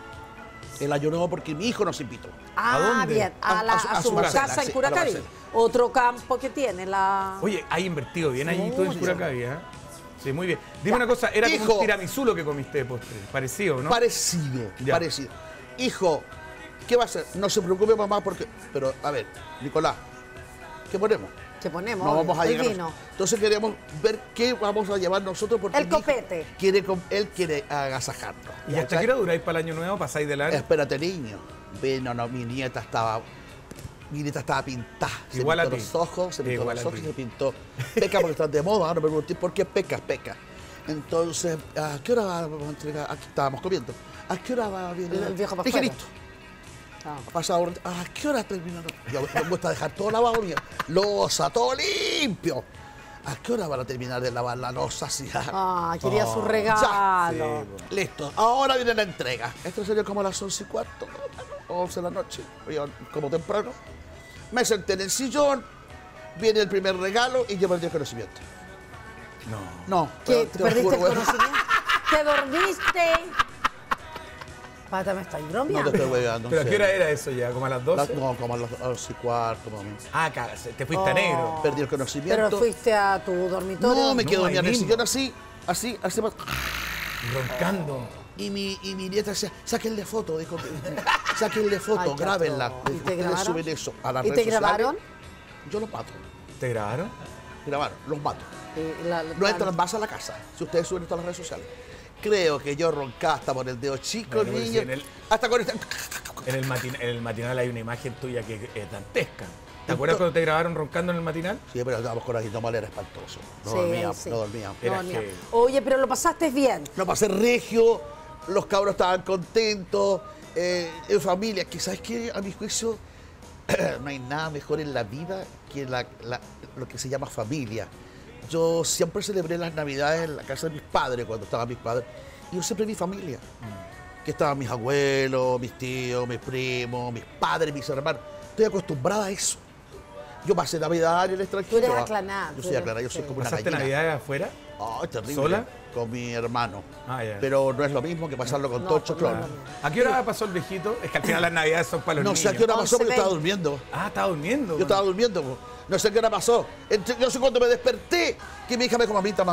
el año nuevo porque mi hijo nos invitó. Ah, ¿A dónde? bien. A su parcela, casa en sí, Curacaví. a la parcela. Otro campo que tiene la... Oye, hay invertido bien ahí tú en Mucho. Curacaví, ¿eh? Sí, muy bien. Dime Ya. una cosa, era como Hijo. un tiramisú lo que comiste de postre. Parecido, ¿no? Parecido, Ya. parecido. Hijo, ¿Qué va a hacer? No se preocupe, mamá, porque... Pero, a ver, Nicolás, ¿qué ponemos? ¿Qué ponemos? No vamos a el llegar. vino. Entonces queremos ver qué vamos a llevar nosotros porque El mi hijo copete. él quiere agasajarnos. ¿Y hasta qué hora duráis para el año nuevo? ¿Pasáis del año? Espérate, niño. Bueno, no, mi nieta estaba pintada. Igual se a pintó ti. los ojos, se pintó Igual los a ojos y ti. se pintó. Peca porque están de moda, ahora me pregunté por qué pecas. Entonces, ¿a qué hora vamos a entregar? Aquí estábamos comiendo. ¿A qué hora va a venir? El viejo Dije, pascuero. listo. Ah. Ha pasado, ¿a qué hora termina? Yo me gusta dejar todo lavado, mira. Loza, todo limpio. ¿A qué hora van a terminar de lavar la loza? Sí, Ah, quería su Oh, regalo. sí, listo, ahora viene la entrega. Esto sería como a las 11:15, 11 de la noche, yo como temprano. Me senté en el sillón, viene el primer regalo y yo perdí el conocimiento. No. No, ¿Qué? te lo ¿Perdiste juro, el güey. conocimiento? ¿Te dormiste? Pata, me estáis No te bromeando. estoy hueveando. ¿Pero a en qué hora serio. era eso ya? ¿Como a las 12? No, como a las 11:15, más o menos. Ah, te fuiste a negro. Perdí el conocimiento. Pero fuiste a tu dormitorio. No, me quedo No, ahí dormida en el mismo. sillón así. Roncando. Y mi nieta decía, sáquenle foto, dijo, sáquenle foto, Ay, qué grábenla. atroz. ¿Y te Ustedes grabaron? suben eso a las ¿Y redes te sociales. grabaron? Yo los mato. ¿Te grabaron? Grabaron, los mato. La- No entran más a la casa, si ustedes suben esto a las redes sociales. Creo que yo roncaba hasta por el dedo chico, Bueno, pero niño. si en el- Hasta con este... En el matinal hay una imagen tuya que es dantesca. ¿Te acuerdas cuando te grabaron roncando en el matinal? Sí, pero estábamos con la mal, era espantoso. No Sí, dormíamos, sí. no dormíamos. Era No, mira. que- Oye, pero lo pasaste bien. Lo pasé regio, los cabros estaban contentos, en familia, que sabes que a mi juicio no hay nada mejor en la vida que lo que se llama familia. Yo siempre celebré las Navidades en la casa de mis padres, cuando estaban mis padres, y yo siempre vi familia. Que estaban mis abuelos, mis tíos, mis primos, mis padres, mis hermanos. Estoy acostumbrada a eso. Yo pasé Navidad en el extranjero. Tú eres ¿ah? aclanada, Yo tú soy eres- aclanada, yo soy sí. como una ¿Pasaste gallina. Navidad afuera? Oh, es terrible. ¿Sola? Con mi hermano. Ah, ya. Pero no es lo mismo que pasarlo con No, Tocho pues no, Clon. no, ¿A qué hora pasó el viejito? Es que al final las Navidades son para los No niños. sé a qué hora pasó porque 11:20. estaba durmiendo. Ah, estaba durmiendo. Yo estaba durmiendo. Po. No sé a qué hora pasó. Yo sé cuando me desperté que mi hija me dijo, mamita.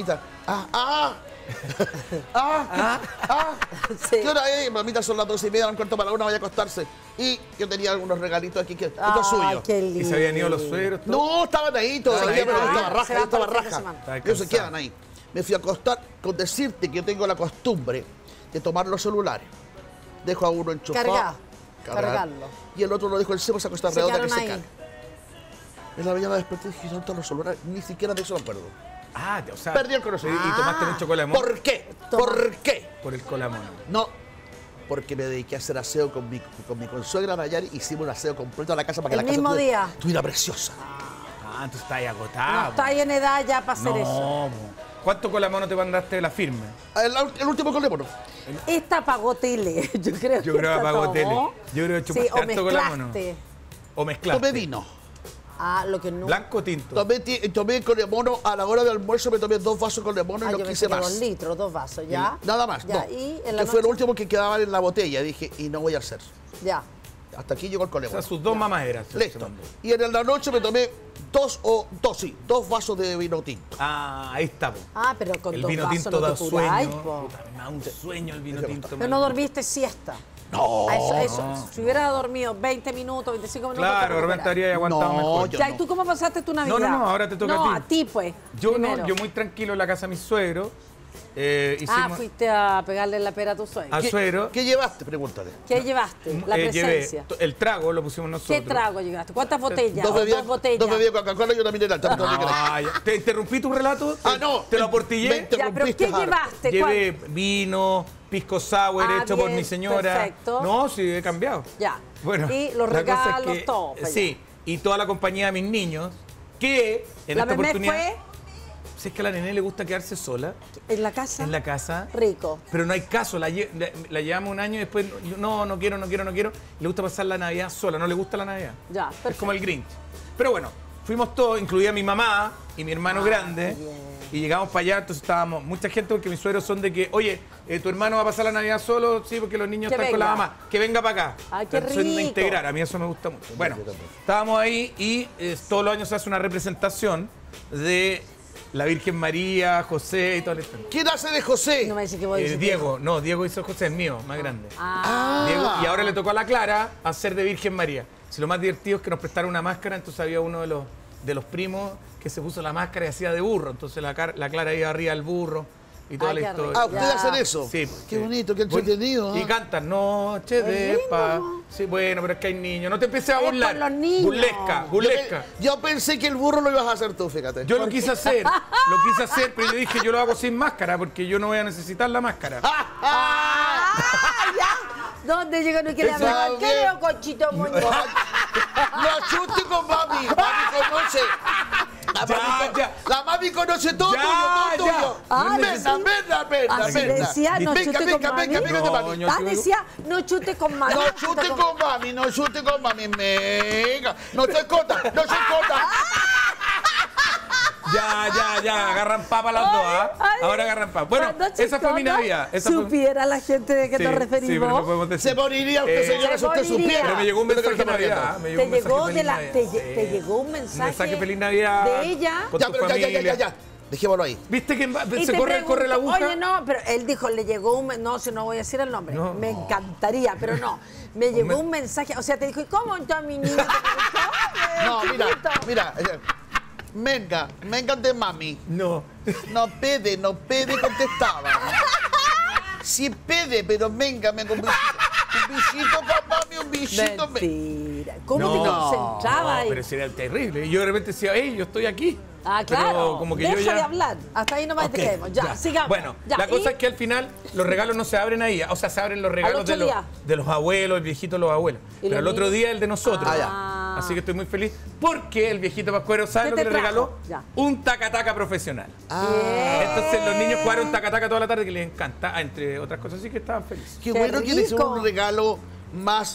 Sí. ¿Qué hora es? Mamita, son las 12:30, un cuarto para la 1, vaya a acostarse. Y yo tenía algunos regalitos aquí que esto es Ay, suyo. qué lindo. ¿Y se habían ido los suegros? todo? No, estaban ahí todavía, Estaban ahí pero yo todavía. estaba raja, Se yo van estaba para el fin de raja. semana. Estaba Ellos se cansado. quedan ahí. Me fui a acostar con decirte que yo tengo la costumbre de tomar los celulares. Dejo a uno enchufado. cargar, Cargarlo. Y el otro lo dejo encima, se acuesta Se redonda que quedaron se ahí. cae. En la mañana desperté y dije, ¿dónde están los celulares? Ni siquiera de eso me acuerdo. Ah, o sea. Perdí el conocimiento. ¿Y tomaste mucho colamón? ¿Por qué? Toma. ¿Por qué? Por el colamón. No, porque me dediqué a hacer aseo con mi consuegra Nayari. Hicimos un aseo completo a la casa para que ¿El la casa mismo día? estuviera preciosa. Ah, entonces está ahí No agotado. está ahí en edad ya para hacer eso. No, po. ¿Cuánto colamón te mandaste de la firme? El último colémono. Esta apagó tele, yo creo. Yo creo que esta apagó tomó. tele. Yo creo que chupaste Sí, o harto colámono. mezclaste. O mezclaste. Tomé vino. Ah, lo que no. Blanco o tinto. Tomé colemono. A la hora del almuerzo me tomé 2 vasos con limón y Ah, no yo quise pensé que más. 2 litros, 2 vasos, ¿ya? Nada más, Ya, no. y en la Que fue lo noche, último que quedaban en la botella. Dije, y no voy a hacer. ya. Hasta aquí llegó el O colemono. sea, sus dos mamaderas. Listo. Y en la noche me tomé 2 vasos de vino tinto. Ah, ahí está, po. Ah, pero con El 2 vino vasos tinto no da te curáis, sueño. po. Puta, me da un sueño el vino Ese tinto. Pero no dormiste siesta. No. Ah, eso. Si hubiera dormido 20 minutos, 25 minutos. Claro, te de repente recuperas. habría aguantado No, mejor. yo Ya, no. ¿y tú cómo pasaste tu Navidad? No, ahora te toca a ti. No, a ti, pues. Yo primero. no, yo muy tranquilo en la casa de mis suegros. Hicimos fuiste a pegarle la pera a tu suegra. al suegro. ¿Qué llevaste? Pregúntale. ¿Qué llevaste? La llevé presencia. el trago, lo pusimos nosotros. ¿Qué trago llevaste? ¿Cuántas botellas? Dos bebidas, Dos botellas. 2 bebidas de Coca-Cola y una mineral. Tampoco te creas. Ah, ya. ¿Te interrumpí tu relato? Ah, no. ¿Te lo aportillé? Me Ya, pero interrumpiste, ¿qué Jara. llevaste? Llevé vino, pisco sour Ah, hecho por bien, mi señora. perfecto. No, sí, he cambiado. Ya. Bueno, Y los la cosa es regalos, que, todo. pues, Sí, y toda la compañía de mis niños, que en ¿La esta bebé oportunidad... fue Si es que a la nené le gusta quedarse sola en la casa? en la casa, Rico. pero no hay caso, la llevamos un año y después, no quiero. Le gusta pasar la Navidad sola, no le gusta la Navidad. Ya, Es perfecto. como el Grinch. Pero bueno, fuimos todos, incluida mi mamá y mi hermano grande. bien. Y llegamos para allá, entonces estábamos, mucha gente, porque mis suegros son de que, oye, tu hermano va a pasar la Navidad solo, sí, porque los niños Que están con la venga. mamá. Que venga para acá. Ay, qué Entonces, de rico. integrar, a mí eso me gusta mucho. Bueno, yo también. estábamos ahí y todos los años se hace una representación de la Virgen María, José y todo el historia. ¿Quién hace de José? No me dice que voy a decir Diego, no, Diego hizo José, es mío, más grande. Ah, Diego, y ahora le tocó a la Clara hacer de Virgen María. Si lo más divertido es que nos prestaron una máscara, entonces había uno de los primos que se puso la máscara y hacía de burro. Entonces la Clara iba arriba del burro y toda Ay, la qué historia. rico. Ah, ¿ustedes hacen eso? Sí. Qué bonito, qué entretenido. Y cantan Noche de lindo, paz. ¿no? Sí, bueno, pero es que hay niños. No te empieces a Es por burlar. los niños. Burlesca. Yo pensé que el burro lo ibas a hacer tú, fíjate. Yo lo quise hacer, pero yo dije, yo lo hago sin máscara porque yo no voy a necesitar la máscara. ya. ¿Dónde llega? No quiere Eso hablar. bien. ¿Qué veo, Conchito Muñoz? Lo chute con mami. Mami conoce. La mami conoce todo Ya, tuyo, todo ya. tuyo. Ah, Venga. Así decía, no Venga, chute con mami. venga, mami. No, Decía, no chute con mami. No chute con mami, no chute con mami. Venga. No se corta. Ya, agarran papa las dos, ¿ah? Ahora agarran papa. Bueno, esa fue mi Navidad. Supiera la gente de qué nos referimos. Sí, pero no podemos decir. Se moriría usted, señora, si usted supiera. Pero me llegó un mensaje de Te Navidad. Me llegó Te un mensaje llegó, feliz Navidad. te llegó un mensaje feliz Navidad. de ella. Con Ya, tu pero familia. ya. Dejémoslo ahí. ¿Viste que Y se te corre la pregunto, aguja? Oye, no, pero él dijo, le llegó un... No, si no voy a decir el nombre. No. Me encantaría, pero no. Me llegó un mensaje, o sea, te dijo, ¿y cómo está mi niño? No, mira. Venga de mami. No. No pede, contestaba. Sí pede, pero venga, me compré un bichito con mami, un bichito. Mentira. ¿Cómo No, te concentraba ahí? pero sería terrible. Y yo de repente decía, hey, yo estoy aquí. Ah, Pero claro. como que Deja yo ya... de hablar. Hasta ahí nomás Ok, te quedemos. Ya, sigamos. Bueno, Ya, la cosa y- es que al final los regalos no se abren ahí. O sea, se abren los regalos 8 días. de los abuelos, el viejito de los abuelos. ¿Y Pero los el otro niños? día el de nosotros. Ah. Así que estoy muy feliz porque el viejito Pascuero, ¿sabe ¿Qué lo te que le regaló? trajo? Ya. Un tacataca profesional. Bien. Entonces los niños jugaron tacataca toda la tarde que les encanta, entre otras cosas, así que estaban felices. Qué Qué bueno que le hizo rico. un regalo más,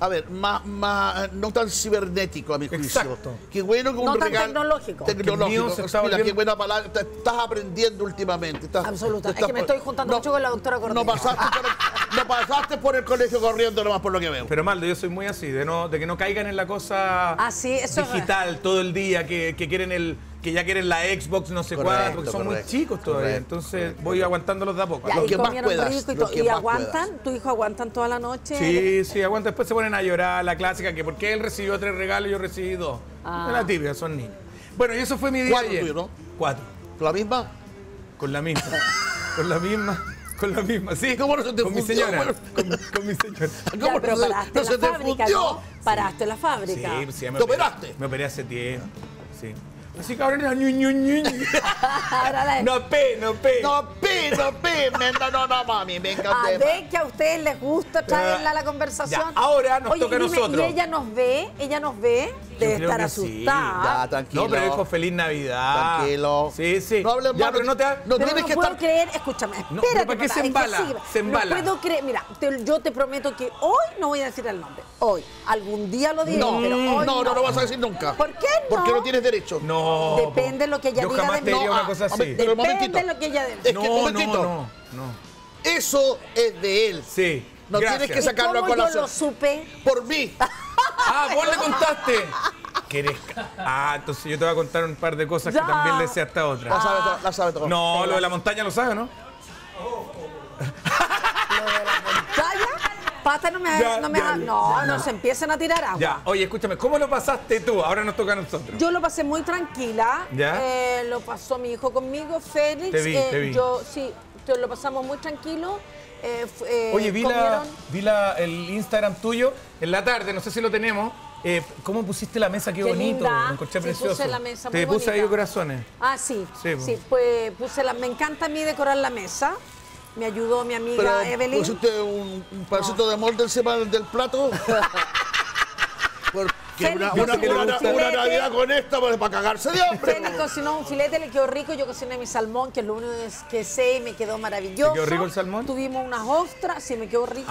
no tan cibernético a mi juicio. Exacto. Qué bueno que un No tan regalo tecnológico. Que el mío se está Mira, volviendo- qué buena palabra. Estás aprendiendo últimamente. Absoluta. Es que me estoy juntando mucho con la doctora Cordero. No pasaste por el colegio corriendo nomás por lo que veo. Pero Maldo, yo soy muy así, de que no caigan en la cosa Ah, sí, eso es digital todo el día, que quieren que ya quieren la Xbox no sé Correcto, cuál, porque son muy correcto, chicos todavía. correcto, Entonces voy aguantándolos de a poco. Ya, Lo y que más comieron puedas, rico y lo todo. que ¿Y más aguantan? puedas. ¿Tu hijo aguantan toda la noche? Sí, aguanta. Después se ponen a llorar, la clásica, que porque él recibió 3 regalos y yo recibí 2. Ah. Es la típica, son niños. Bueno, y eso fue mi día 4 ayer. tuyos, ¿no? 4. ¿La misma? Con la misma. Con la misma, sí. ¿Cómo no se te con mi fundió? señora. Con mi señora. Ya, ¿Cómo pero no se- paraste no se la te fábrica, fundió? ¿no? Paraste la fábrica. Sí, pues sí, ¿Te operaste? Me operé hace tiempo. Sí. Así que ahora no, ñu. Ahora la- No, pe. No, mami, venga A de ver que a ustedes les gusta traerla a la conversación. Ya, ahora nos Oye, toca a dime, nosotros. ¿Y ella nos ve? Debe creo estar que sí. asustada. Ya, tranquilo. No, pero dijo feliz Navidad. Tranquilo. Sí. No hables Ya, mal, pero no te... no Pero tienes no que puedo estar... creer, escúchame, No, espérate. pero ¿para qué papá, se es que embala? sigue. Se embala. No puedo creer, mira, yo te prometo que hoy no voy a decir el nombre. Hoy. Algún día lo diré, No, pero hoy no lo vas a decir nunca. ¿Por qué no? Porque no tienes derecho. No. Depende de lo que ella yo diga jamás de te mí. diría No, una cosa así. hombre, pero un Depende momentito. de lo que ella diga. Es que, un No. momentito. Eso es de él. Sí. No gracias. tienes que sacarlo a ¿Cómo yo colación. lo supe? Por mí. Ah, vos le contaste. Entonces yo te voy a contar un par de cosas que Ya. también le sé a esta otra. La sabe todo. No, lo de la montaña lo sabe, ¿no? ¿Calla? Pata no me Ya, no, me ya, ha- no se empiecen a tirar agua. Ya, oye, escúchame, ¿cómo lo pasaste tú? Ahora nos toca a nosotros. Yo lo pasé muy tranquila. ¿Ya? Lo pasó mi hijo conmigo, Félix. Te vi. Lo pasamos muy tranquilo. Oye, vi comieron- el Instagram tuyo en la tarde, no sé si lo tenemos. ¿Cómo pusiste la mesa? Qué, Qué bonito. linda. Lo encontré Sí, precioso. puse la mesa Te muy puse ahí bonita. corazones. Ah, sí. Sí, Sí, pues. me encanta a mí decorar la mesa. Me ayudó mi amiga Pero Evelyn. pusiste un pedacito de molde encima del plato. Porque Félix, una filete. Navidad con esta pues, para cagarse de hambre. Félix cocinó un filete, le quedó rico. Yo cociné mi salmón, que es lo único que sé y me quedó maravilloso. ¿Te quedó rico el salmón? Tuvimos unas ostras, sí, me quedó rico.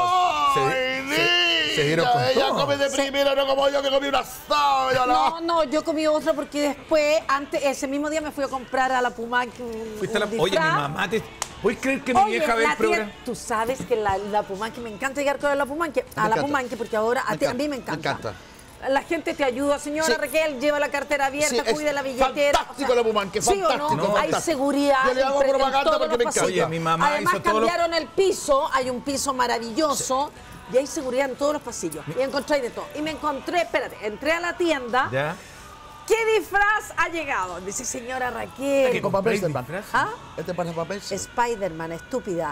Se dieron con Ella todo. come de primera, no como yo que comí una sábana. No, yo comí otra porque después, ese mismo día me fui a comprar a la Pumac Oye, mi mamá te... ¿Puedes creer que mi vieja ve el programa? Tú sabes que la Pumanque, me encanta llegar con la Pumanque, a la encanta. Pumanque porque ahora a mí me encanta. La gente te ayuda, señora Sí. Raquel, lleva la cartera abierta, Sí, cuide es la billetera. fantástico la Puman, que ¿sí o no? fantástico, Hay fantástico. seguridad. Yo le hago en propaganda todos porque los me encanta. pasillos. Oye, mi mamá Además hizo todo lo- cambiaron el piso, hay un piso maravilloso y hay seguridad en todos los pasillos. Y encontré de todo. Y me encontré, espérate, entré a la tienda. ¿Ya? ¿Qué disfraz ha llegado? Dice señora Raquel. Con papel, ¿Compráis Stefan. disfraz? ¿Ah? Este para papel. Spider-Man, estúpida.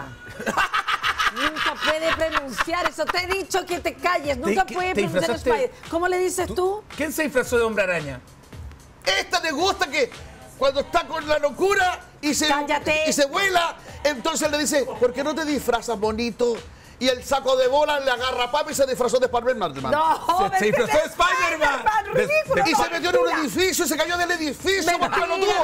Nunca puede pronunciar eso. Te he dicho que te calles. Nunca ¿Te puede pronunciar disfrazaste? Spider. ¿Cómo le dices tú? ¿Quién se disfrazó de hombre araña? Esta te gusta que cuando está con la locura y se vuela, entonces le dice, ¿por qué no te disfrazas bonito? Y el saco de bola le agarra a papi y se disfrazó de Spider-Man. No, Se disfrazó de Spider-Man. ridículo. Y se metió en un edificio, se cayó del edificio porque no tuvo.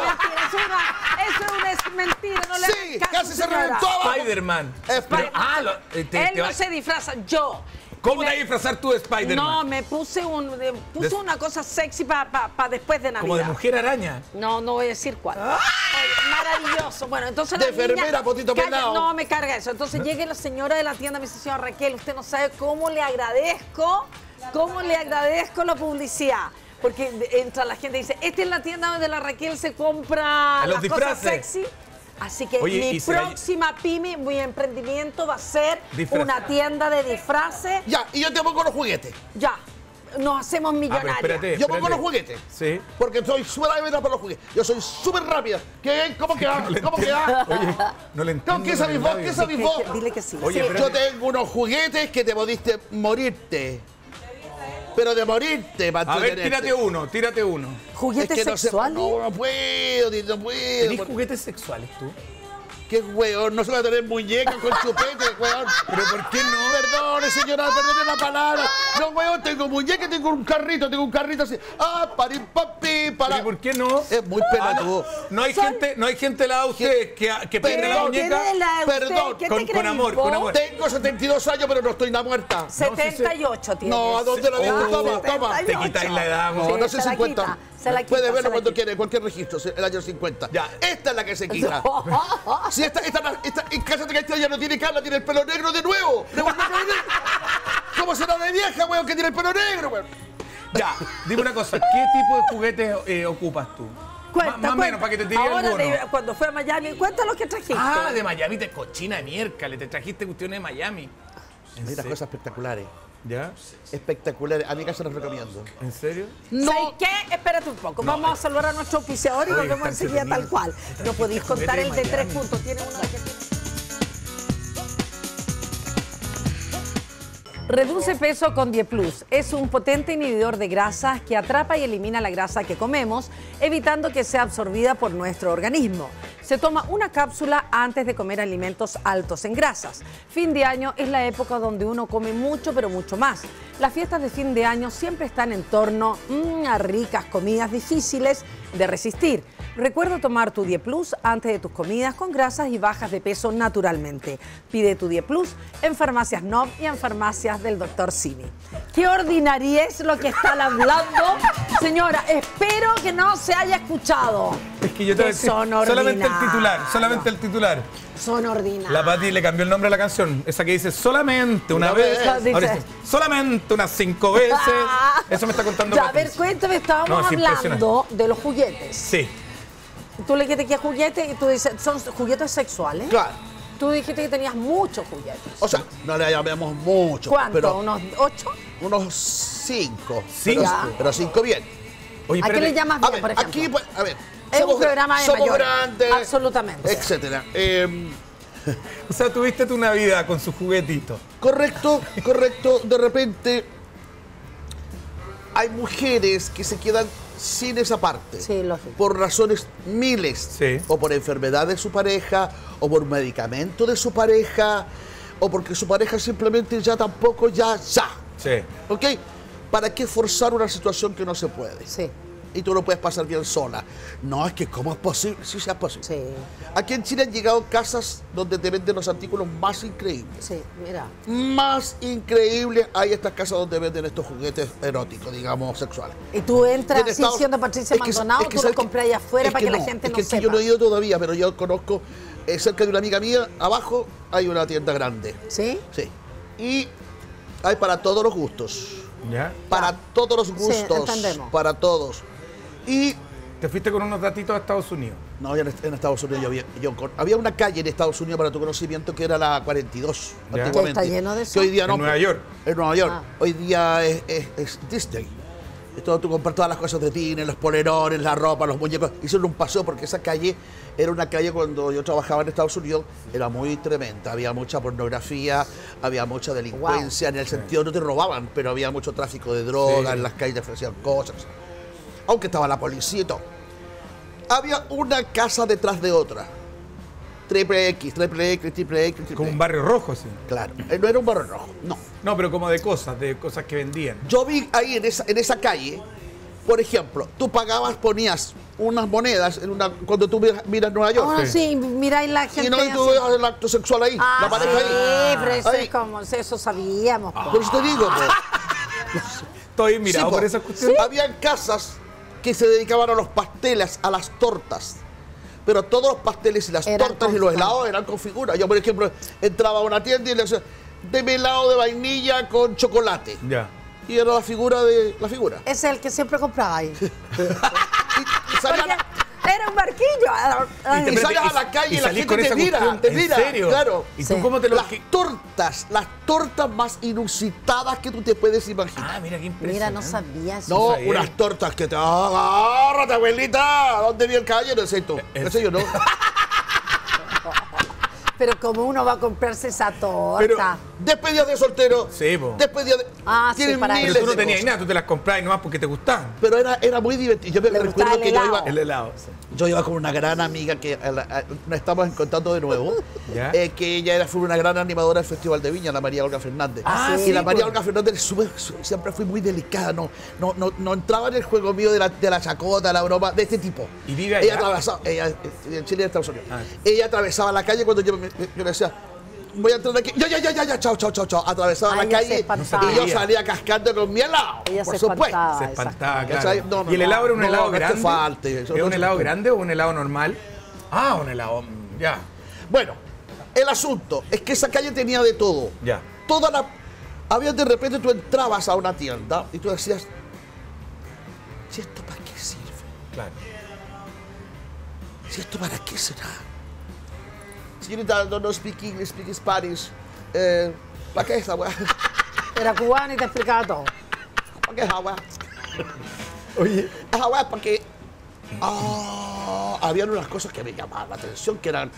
Eso es mentira, no le Sí, hagan caso, casi se señora. reventó abajo. Spider-Man. Spider-Man. Él te no va- se disfraza, yo. ¿Cómo te vas a disfrazar tú de Spider-Man? No, me puse una cosa sexy para después de Navidad. Como de mujer araña. No, no voy a decir cuál. Oye, maravilloso. Bueno, entonces De la niña- enfermera, potito Calla, pelado. No, me carga eso. Entonces llega la señora de la tienda y me dice, señora Raquel, usted no sabe cómo le agradezco la publicidad. Porque entra la gente y dice, esta es la tienda donde la Raquel se compra Los las cosas disfraces. sexy. Así que Oye, mi y se la- próxima pyme, mi emprendimiento va a ser Disfraces. una tienda de disfraces. Ya, y yo te pongo los juguetes. Ya, nos hacemos Ah, pero millonarios. espérate. Yo pongo los juguetes. Sí. Porque soy súper rápida para los juguetes. Yo soy súper rápida. ¿Qué? ¿Cómo que va? ¿Cómo que va? Oye, no le entiendo. ¿Qué sabéis vos? ¿Qué sabéis vos? Dile que sí. Oye, Sí. pero- Yo tengo unos juguetes que te pudiste morirte. Pero de morirte, para A ver, tírate uno. ¿Juguetes no sé, sexuales? no puedo, no puedo. ¿Tenés juguetes sexuales tú? ¿Qué weón? No se va a tener muñecas con chupete, weón. ¿Pero por qué no? Perdone, señora, perdone la palabra. No, weón, tengo muñeca, tengo un carrito así. Ah, parim, papi, para. ¿Pero y por qué no? Es muy pelotudo. No hay gente al lado de usted que pierde la Perdón, muñeca. Perdón, con amor, con amor. Tengo 72 años, pero no estoy nada muerta. 78 tienes. No, ¿a dónde lo digo? Ah, Toma, toma. 78. Te quitáis la edad, No, amor. no sé se la 50. quita, se la quita, Puede se verlo la cuando quita. quiera, en cualquier registro, el año 50. Ya. Esta es la que se quita. Si esta en casa de Castilla ya no tiene cara, tiene el pelo negro de nuevo. ¿Cómo será de vieja, weón, que tiene el pelo negro, weón? Ya, dime una cosa. ¿Qué tipo de juguetes ocupas tú? Cuenta, Más o menos, para que te tire Ahora, alguno. cuando fue a Miami, cuenta lo que trajiste. Ah, de Miami, te cochina de miércoles. Te trajiste cuestiones de Miami. ¿En Mira, serio? cosas espectaculares. ¿Ya? Espectaculares. A mi casa los recomiendo. ¿En serio? ¿Sabes qué? Espérate un poco. Vamos a saludar a nuestro auspiciador y Oye, volvemos está enseguida tal entretenido. cual. No podéis Juguete contar de el de 3 Miami. puntos. Tiene uno que tiene... Reduce peso con Dieplus. Es un potente inhibidor de grasas que atrapa y elimina la grasa que comemos, evitando que sea absorbida por nuestro organismo. Se toma una cápsula antes de comer alimentos altos en grasas. Fin de año es la época donde uno come mucho, pero mucho más. Las fiestas de fin de año siempre están en torno a ricas comidas difíciles de resistir. Recuerda tomar tu Dieplus antes de tus comidas con grasas y bajas de peso naturalmente. Pide tu Dieplus en farmacias Nob y en farmacias del Dr. Simi. ¡Qué ordinariez lo que están hablando! Señora, espero que no se haya escuchado. Es que yo te voy a Que decir, son solamente el titular, ordinarios. solamente el titular. Son ordinarios. La Pati le cambió el nombre a la canción. Esa que dice solamente una vez. Dice- Ahora dice solamente unas 5 veces. Eso me está contando Ya, a ver, Patricia. cuéntame, estábamos No, es hablando de los juguetes. Sí. Tú le dijiste que juguetes y tú dices, ¿son juguetes sexuales? Claro. Tú dijiste que tenías muchos juguetes. O sea, no le llamemos mucho. ¿Cuánto? Pero ¿Unos 8? unos 5. ¿Cinco? Pero 5 bien. Oye, ¿A qué espérate. le llamas A bien, ver, por ejemplo? aquí, pues, a ver. Es un programa de somos mayores. grandes. Absolutamente. Etcétera. O sea, tuviste tu Navidad con su juguetito. Correcto, correcto. De repente hay mujeres que se quedan sin esa parte. Sí, lógico. Por razones miles. Sí. O por enfermedad de su pareja, o por medicamento de su pareja, o porque su pareja simplemente ya tampoco, ya. Sí. ¿Ok? ¿Para qué forzar una situación que no se puede? Sí, Y tú lo puedes pasar bien sola. No, es que ¿cómo es posible? Sí, sí es posible. sí, Aquí en Chile han llegado casas donde te venden los artículos más increíbles. sí, mira. Más increíbles hay estas casas donde venden estos juguetes eróticos, digamos, sexuales. Y tú entras Y en así Estados- siendo Patricia es que- Maldonado, es que tú sabes lo compras allá afuera es para que la gente es no que, es que sepa. yo no he ido todavía, pero yo conozco, cerca de una amiga mía, abajo hay una tienda grande. ¿Sí? Sí. Y Hay para todos los gustos. ¿Ya? Para todos los Sí, gustos. entendemos. Para todos. Y Te fuiste con unos datitos a Estados Unidos. no, en Estados Unidos había una calle en Estados Unidos, para tu conocimiento, que era la 42, Ya. antiguamente. ¿Que está lleno de eso? Que hoy día no. En Nueva York. En Nueva York. Ah. Hoy día es Disney. Entonces tú compras todas las cosas de Disney, los polerones, la ropa, los muñecos. Hicieron un paseo porque esa calle era una calle, cuando yo trabajaba en Estados Unidos, era muy tremenda. Había mucha pornografía, había mucha delincuencia, en el sentido no te robaban, pero había mucho tráfico de drogas, Sí. en las calles te ofrecían cosas. Aunque estaba la policía y todo. Había una casa detrás de otra. Triple X. Como un barrio rojo, sí. Claro, no era un barrio rojo, no. No, pero como de cosas que vendían. Yo vi ahí en esa calle, por ejemplo, tú ponías unas monedas cuando tú miras Nueva York. Ah, sí, miráis la gente. Y no, y tú así. ves el acto sexual ahí, Ah, la pareja sí, ahí. pero eso Ahí. es como, eso sabíamos. Por eso te digo, Estoy mirado Sí, por po. esas cuestiones. Habían casas que se dedicaban a los pasteles, a las tortas. Pero todos los pasteles y las Eran tortas con y los figura. helados eran con figuras. Yo, por ejemplo, entraba a una tienda y le decía, deme helado de vainilla con chocolate. Ya. Y era la figura de la figura. Ese es el que siempre compraba ahí. Y salía a la- Era un barquillo. Y sales a la calle y la salís gente te esa mira, cuestión, te ¿en mira, serio? claro. ¿Y tú Sí. cómo te lo...? Las tortas más inusitadas que tú te puedes imaginar. Ah, mira qué impresionante. Mira, no sabía eso. No, sabía. unas tortas que te agárrate, abuelita. ¿Dónde vi el caballero? Ese tú. Ese yo no. Pero como uno va a comprarse esa torta. Pero despedidas de soltero. Sí, po. Despedidas de. Ah, sí, tienen para eso. miles Pero tú no de tenías cosas. nada, tú te las comprabas nomás porque te gustaban. Pero era muy divertido. Yo me Le recuerdo gustaba que el yo iba. helado. El helado. Sí. Yo iba con una gran amiga que nos estamos en contacto de nuevo, ¿Ya? que ella fue una gran animadora del Festival de Viña, la María Olga Fernández. Ah, y sí, la María pues. Olga Fernández siempre fue muy delicada, no entraba en el juego mío de la chacota, la broma, de este tipo. ¿Y vive Ella allá? atravesaba, en Chile y en Estados Unidos. Ah. Ella atravesaba la calle cuando yo le decía, voy a entrar aquí, ya, chao. Atravesaba la ella se calle espantaba. y yo salía cascando con mi helado, Ella por se supuesto. espantaba. Se esa. espantaba, ¿Cachai? claro. No, no, ¿Y el helado era un no, helado no es que grande? falte, eso ¿Es no un se helado puede. grande o un helado normal? Ah, un helado, ya. Bueno, el asunto es que esa calle tenía de todo. Ya. Había de repente tú entrabas a una tienda y tú decías, ¿si esto para qué sirve? Claro. ¿Si esto para qué será? Señorita, no speak English, speak Spanish. ¿Para qué es esa weá? Era cubano y te explicaba todo. ¿Para qué es esa weá? Oye. Esa weá es porque habían unas cosas que me llamaban la atención, que eran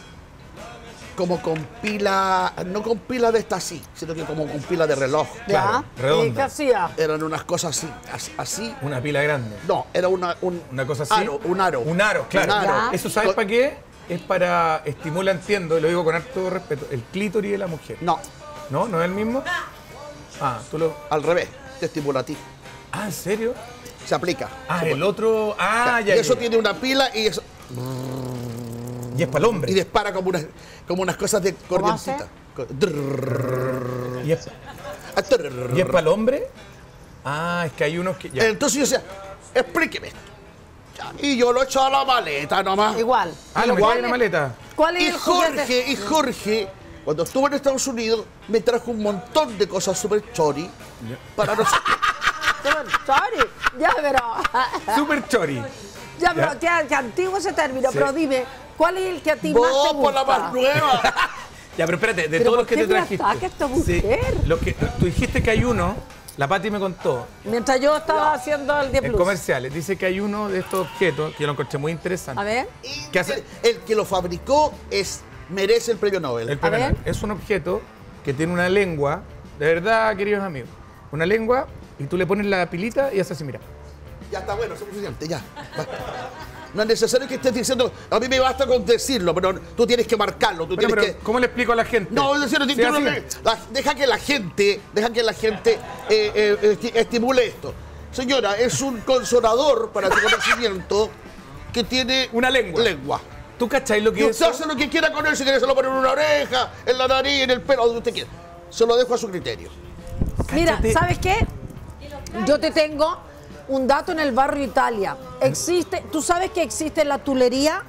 como con pila, no con pila de esta así, sino que como con pila de reloj. Claro, ¿Ya? redonda. ¿Y qué hacía? Eran unas cosas así. Una pila grande. No, era una Cosa así. aro, un aro. Un aro, claro. Un aro. Ya. ¿Eso sabes para qué? Es para estimular, entiendo, y lo digo con harto respeto, el clítoris de la mujer. No, ¿No? ¿No es el mismo? Ah, tú lo... al revés, te estimula a ti. Ah, ¿en serio? Se aplica. Ah, Se el otro... Ah, y ya. eso ya. tiene una pila y eso Y es para el hombre. y dispara como unas cosas de ¿Cómo hace? corrientita. ¿Y es para el hombre? Ah, es que hay unos que... Ya. Entonces yo decía, explíqueme esto. Ya, y yo lo echo a la maleta nomás. Igual. Ah, lo metí en la maleta. ¿Cuál es Y el juguete? Jorge, cuando estuvo en Estados Unidos, me trajo un montón de cosas súper chori para nosotros. Sorry. Ya, pero. Super chori. Ya, pero que antiguo ese término. Sí. Pero dime, ¿cuál es el que a ti más te Vos gusta? por la más nueva. Ya, pero espérate, de ¿Pero todos por los que qué te me trajiste. ataca esta mujer? Tú dijiste que hay uno, la Pati me contó, Mientras yo estaba haciendo el 10 en Plus. comerciales, dice que hay uno de estos objetos, que yo lo encontré muy interesante. A ver. ¿Qué hace? El que lo fabricó merece el premio Nobel. El premio ver. Nobel. Es un objeto que tiene una lengua, de verdad, queridos amigos, una lengua y tú le pones la pilita y hace así, mira. Ya está bueno, es suficiente, ya. Basta. No es necesario que estés diciendo, a mí me basta con decirlo, pero tú tienes que marcarlo, tú Bueno, tienes pero que... ¿cómo le explico a la gente? No, es decir, Sí, así. deja que la gente estimule esto. Señora, es un consolador para tu conocimiento que tiene Una lengua. ¿Tú cachai lo Y que es usted eso? hace lo que quiera con él, si quiere se lo pone en una oreja, en la nariz, en el pelo, donde usted quiera. Se lo dejo a su criterio. Mira, Cáchate. ¿sabes qué? Yo te tengo un dato en el barrio Italia. Existe, ¿tú sabes que existe la tulería?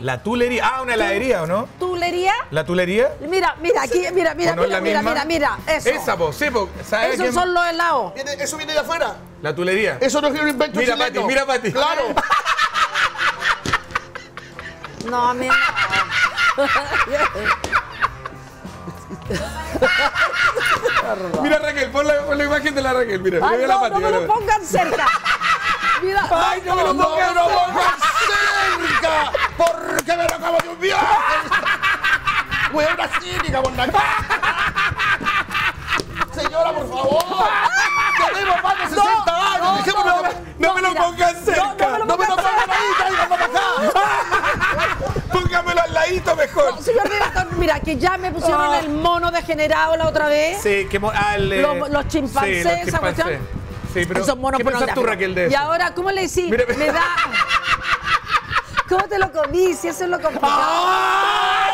La Tulería. Ah, una heladería, ¿o no? ¿Tulería? ¿La Tulería? Mira, aquí, mira, ¿O no es la misma? eso. Esa, po, sí, po. ¿Sabes Esos quién? son los helados. ¿Eso viene de afuera? La Tulería. Eso no es un invento Mira, chileno. Pati, mira, Pati. Claro. No, a mí no. Mira, Raquel, pon la imagen de la Raquel. Mira, Ay, mira la no, Pati. no me lo pongan cerca. Mira, Ay, no me lo ¡No pongas. me lo pongas cerca! ¡Porque me lo acabo de un viaje! ¡Voy a una clínica por la cara! Señora, por favor. Tenemos más de 60 años. Dejémonos de... No me lo mira. pongan cerca. No me lo pongan ahí, tráiganlo para acá. Póngamelo al ladito mejor. señor director, mira, que ya me pusieron el mono degenerado la otra vez. Sí, que Los chimpancés, sí, los esa cuestión. Sí, pero Esos monos ¿qué piensas tú, pornográficos. Raquel, de Y eso? ahora, ¿cómo le decís? Mira, Me da... ¿Cómo te lo comí? Si eso es lo complicado.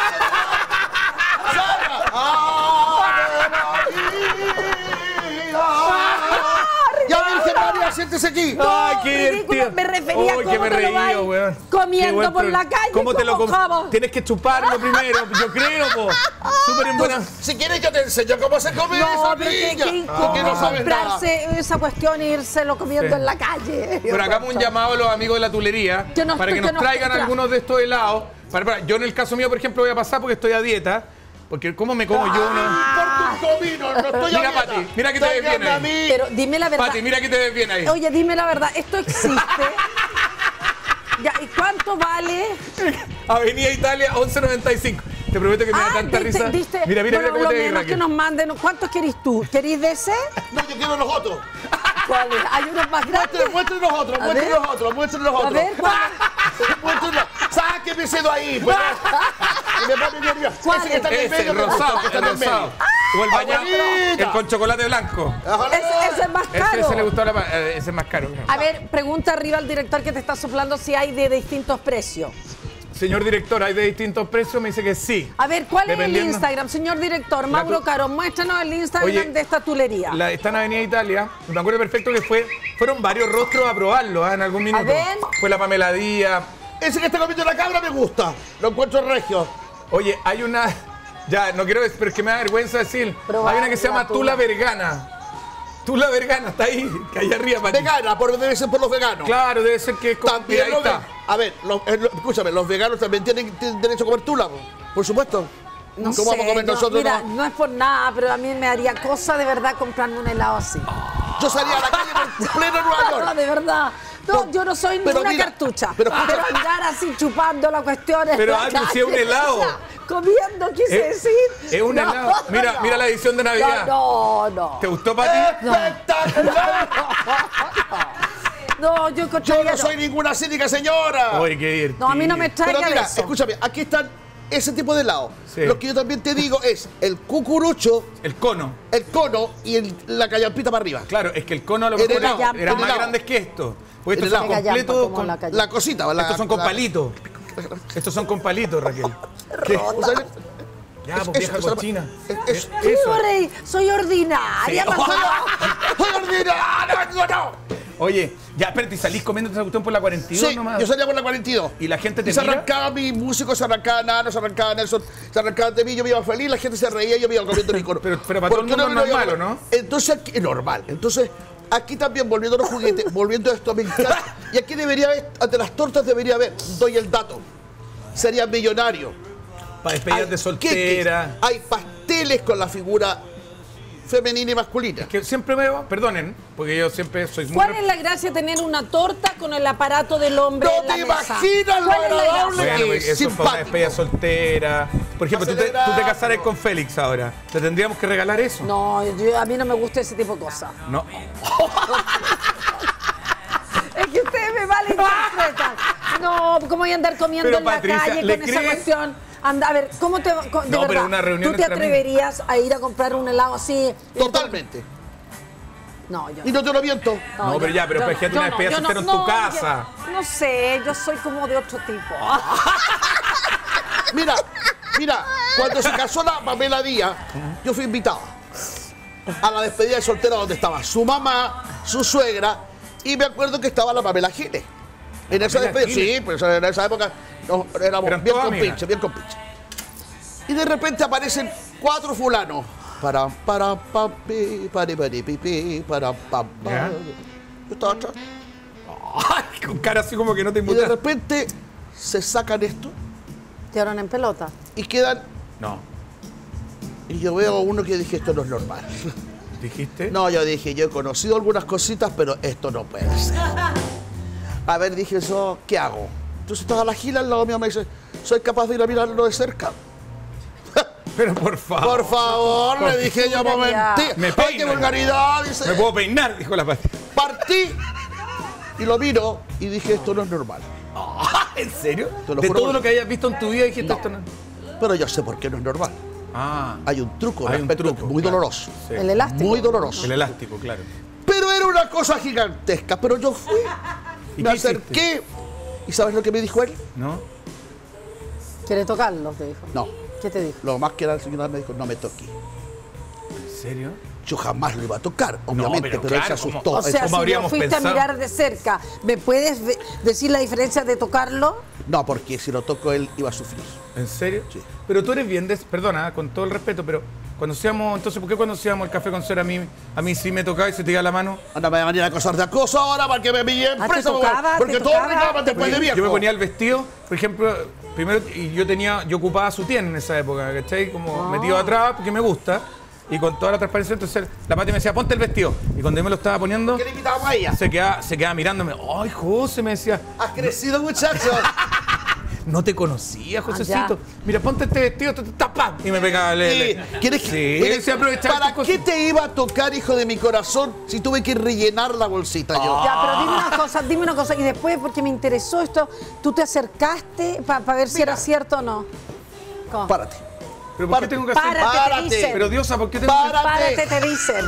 Ya, Virgen María, siéntese aquí. Ay, qué ridículo, divertido. me refería a Ay, cómo que me te lo reí, vais weón. comiendo Qué buen por la programa. calle, ¿Cómo te lo como java. Tienes que chuparlo primero, yo creo, po. Súper en buena. Si quieres, yo te enseño cómo se come No, esa pero qué niña. incómodo Porque no sabes nada. comprarse esa cuestión e írselo comiendo Sí. en la calle. Pero hagamos un llamado a los amigos de la Tulería Que nos- para que que nos nos- traigan tra- algunos de estos helados. Yo en el caso mío, por ejemplo, voy a pasar porque estoy a dieta. Porque ¿cómo me como yo? No? Por tu comino, no estoy Mira, a dieta. Pati, mira que te ves bien Tráiganme a ahí. mí. Pero dime la verdad. Pati, mira que te ves bien ahí. Oye, dime la verdad, ¿esto existe? Ya, ¿y cuánto vale? Avenida Italia, 1195. Te prometo que me da tanta diste- risa. diste- Mira, mira, bueno, mira cómo lo te ves, menos que Raquel. nos manden. ¿Cuántos querís tú? ¿Querís de ese? No, yo quiero los otros. ¿Cuáles? ¿Hay unos más grandes? Muéstrenle los otros, A muéstrenle ver. los otros, muéstrenle los A otros. ver, ¿cuáles? Muéstrenle. Sáqueme ese de ahí. Pues. Y me pone bien arriba. ¿Cuál Ese que está en el Ese, medio. el me gusta, rosado, que está el en el medio. rosado. O el bañado, Abuelita. el con chocolate blanco. Ese es más caro. Ese le gustó ese es más caro. A ver, pregunta arriba al director que te está soplando si hay de distintos precios. Señor director, ¿hay de distintos precios? Me dice que sí. A ver, ¿cuál es el Dependiendo- Instagram? Señor director, Mauro Caro, muéstranos el Instagram Oye, de esta tulería. Está en Avenida Italia. Me acuerdo perfecto que fueron varios rostros a probarlo en algún minuto. ver. Fue la Pamela Díaz. Ese que está comiendo la cabra me gusta. Lo encuentro regio. Oye, hay una... Ya, no quiero, pero es que me da vergüenza decir. Probar Hay una que se llama la Tula tula. Vergana. Tula Vergana, está ahí, que allá arriba. Pati. Vegana, porque debe ser por los veganos. Claro, debe ser que es como... También Mira, ahí está. A ver, escúchame, los veganos también tienen derecho a comer tula, por supuesto. No ¿Cómo vamos a comer yo- nosotros? Mira, no? no es por nada, pero a mí me haría cosa de verdad comprarme un helado así. Yo salía a la calle por pleno Nueva No, York. de verdad. No, Por- yo no soy pero ninguna mira, cartucha. pero Pero, escucha- andar así chupando la cuestión en Pero la algo, si es un calle, helado. o sea, comiendo, quise decir. Es un No, helado. Mira, no. mira la edición de Navidad. No. ¿Te gustó, Pati? ¡Espectacular! No, yo Yo encontraría. no soy ninguna cínica, señora. Oye, qué divertido. No, a mí no me Pero traiga de mira, eso. escúchame, aquí están ese tipo de helado. Sí. Lo que yo también te digo es el cucurucho, El cono. el cono y la callampita para arriba. Claro, es que el cono a lo El mejor helado, eran el más helado. grandes que esto. Porque El estos son helado. completos Como con... la calle. La cosita, Estos son con palitos. Estos son con palitos, Raquel. ¿Qué? O sea, Ya, es- pues vieja eso- cochina. es- ¿Qué, Eso. Rey? Soy ordinaria. Sí. más o menos. ¡Soy ordinario! ¡No! Oye, ya, espérate, ¿y salís comiendo esa cuestión por la 42 Sí, nomás? yo salía por la 42. ¿Y la gente te Y se mira? arrancaba mi músico, se arrancaba Nano, se arrancaba Nelson, se arrancaba de mí, yo me iba feliz, la gente se reía y yo me iba comiendo mi cono. Pero para todo el mundo es normal, ¿o no? Entonces, aquí, normal. Entonces, aquí también, volviendo a los juguetes, volviendo a esto, me encanta. Y aquí debería haber, ante las tortas debería haber, doy el dato, sería millonario. Para despedidas Hay de soltera. queques, hay pasteles con la figura femenina y masculina. Que siempre me va, perdonen, porque yo siempre soy muy... ¿Cuál es la gracia de tener una torta con el aparato del hombre No en la te mesa? imaginas lo ¿Cuál es la agradable gracia? Bueno, es eso es para una simpático. despedida soltera. Por ejemplo, tú te celebrar. casarás con Félix ahora. ¿Te tendríamos que regalar eso? No, a mí no me gusta ese tipo de cosas. No. Es que ustedes me malinterpretan. No, ¿cómo voy a andar comiendo Pero, en la Patricia, calle ¿le con esa crees? cuestión? Anda, a ver, ¿cómo te de No, pero verdad, una reunión ¿tú te entre amigos. atreverías a ir a comprar un helado así? Totalmente. No, yo Y no te lo miento. No, pero ya, pero yo imagínate yo una despedida yo soltera en tu casa. No sé, yo soy como de otro tipo. Mira, cuando se casó la Pamela Díaz, yo fui invitado a la despedida de soltera donde estaba su mamá, su suegra, y me acuerdo que estaba la Pamela Giles. En esa Pamela despedida, Giles. sí, pues en esa época éramos Eran bien todas con amigas. pinche, bien con pinche. Y de repente aparecen 4 fulanos. Para, pi, pari, pi, pi, para, pa. ¿Ya? Yo estaba atrás. Ay, con cara así como que no te Y de inmutas. repente se sacan esto Quedaron en pelota. y quedan. No. Y yo veo a uno que dije, esto no es normal. ¿Dijiste? No, yo dije, yo he conocido algunas cositas, pero esto no puede ser. A ver, dije yo, ¿qué hago? Entonces toda la gila al lado mío me dice, ¿soy capaz de ir a mirarlo de cerca? Pero por favor. Por favor, le dije yo, vulgaridad. momentito. Me ¡Ay, qué peino. vulgaridad! Dice. Me puedo peinar, dijo la Pati. Partí y lo miro y dije, esto no es normal. ¿En serio? Te lo De juro todo por- lo que hayas visto en tu vida dijiste No. esto no. Pero yo sé por qué no es normal. Ah. Hay un truco Hay un respecto, truco, muy claro. doloroso. Sí. El elástico. Muy doloroso. El elástico, claro. Pero era una cosa gigantesca. Pero yo fui, ¿Y me qué acerqué. ¿Y sabes lo que me dijo él? ¿No? ¿Quiere tocarlo? Te dijo. No. ¿Qué te dijo? Lo más que era el señor me dijo, no me toque. ¿En serio? Yo jamás lo iba a tocar, obviamente, pero pero él claro, se asustó. O sea, ¿Cómo si lo habríamos fuiste pensado? a mirar de cerca, ¿me puedes decir la diferencia de tocarlo? No, porque si lo toco él iba a sufrir. ¿En serio? Sí. Pero tú eres bien, perdona, con todo el respeto, pero cuando seamos, entonces, ¿por qué cuando seamos el café con cera a mí sí me tocaba y se te iba la mano? Anda, me va a venir a acosar de acoso ahora para que me pillen ¿te preso. tocaba? Porque ¿Te todos tocaba? reclaman después de viejo. Yo me ponía el vestido, por ejemplo, primero, y yo ocupaba sutién en esa época, ¿cachai? Como metido atrás, porque me gusta, y con toda la transparencia, entonces la Pati me decía, ponte el vestido. Y cuando yo me lo estaba poniendo, ¿Qué le invitamos a ella? se quedaba mirándome, ¡ay, José! Me decía, Has crecido, muchacho. no te conocía, Josecito. ya. Mira, ponte este vestido, ¡pam! Y me pegaba el... ¿Quieres Sí, que- se aprovechaba ¿Para estas qué cosas. te iba a tocar, hijo de mi corazón, si tuve que rellenar la bolsita yo? Ya, pero dime una cosa, y después, porque me interesó esto, ¿tú te acercaste para ver si era cierto o no? ¿Cómo? Párate. ¿Pero por qué tengo que hacer? Párate, te dicen. Pero Diosa, ¿por qué tengo que Párate, te dicen.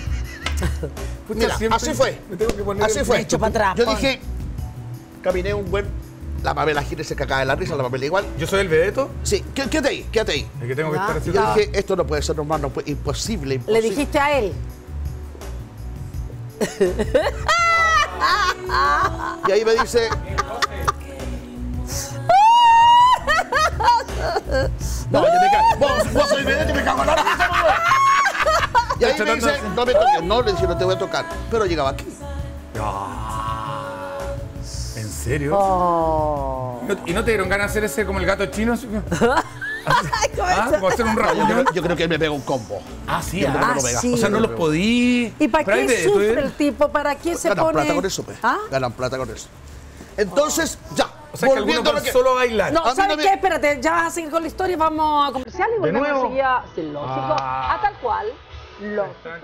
Puta, Mira, siempre así fue. me tengo que poner Así el- fue. Hecho para atrás, Yo pon. dije, caminé un buen... La Pamela Giles se cagaba de la risa, la Pamela igual. ¿Yo soy el vedeto? Sí, quédate ahí, quédate ahí. ¿El que tengo que Ya. estar así? Y yo dije, esto no puede ser normal, no puede, imposible, Le imposible. dijiste a él. Y ahí me dice... No, yo me cago. Vos sois vedette y me cago en la risa, mamá. Y ahí me dice, no me toques. No, le dije, no te voy a tocar. Pero llegaba aquí. ¿En serio? Oh. ¿Y no te dieron ganas de hacer ese como el gato chino? así? ¿Ah? ¿Como hacer un Yo rayo? creo que él me pega un combo. Ah, sí, Yo creo que ah, lo pega. sí. O sea, no los podí. ¿Y para Pero hay qué de- tú sufre eres- el tipo? ¿Para qué se Ganan pone...? plata con eso, pues. ¿Ah? Ganan plata con eso. Entonces, ya. O sea, que algunos volviendo a lo van que... solo a bailar. No, A mí ¿sabes no me- qué? Espérate, ya vas a seguir con la historia, vamos a comercial y volvemos nuevo? enseguida, sin lógico, Ah. a tal cual, lógico.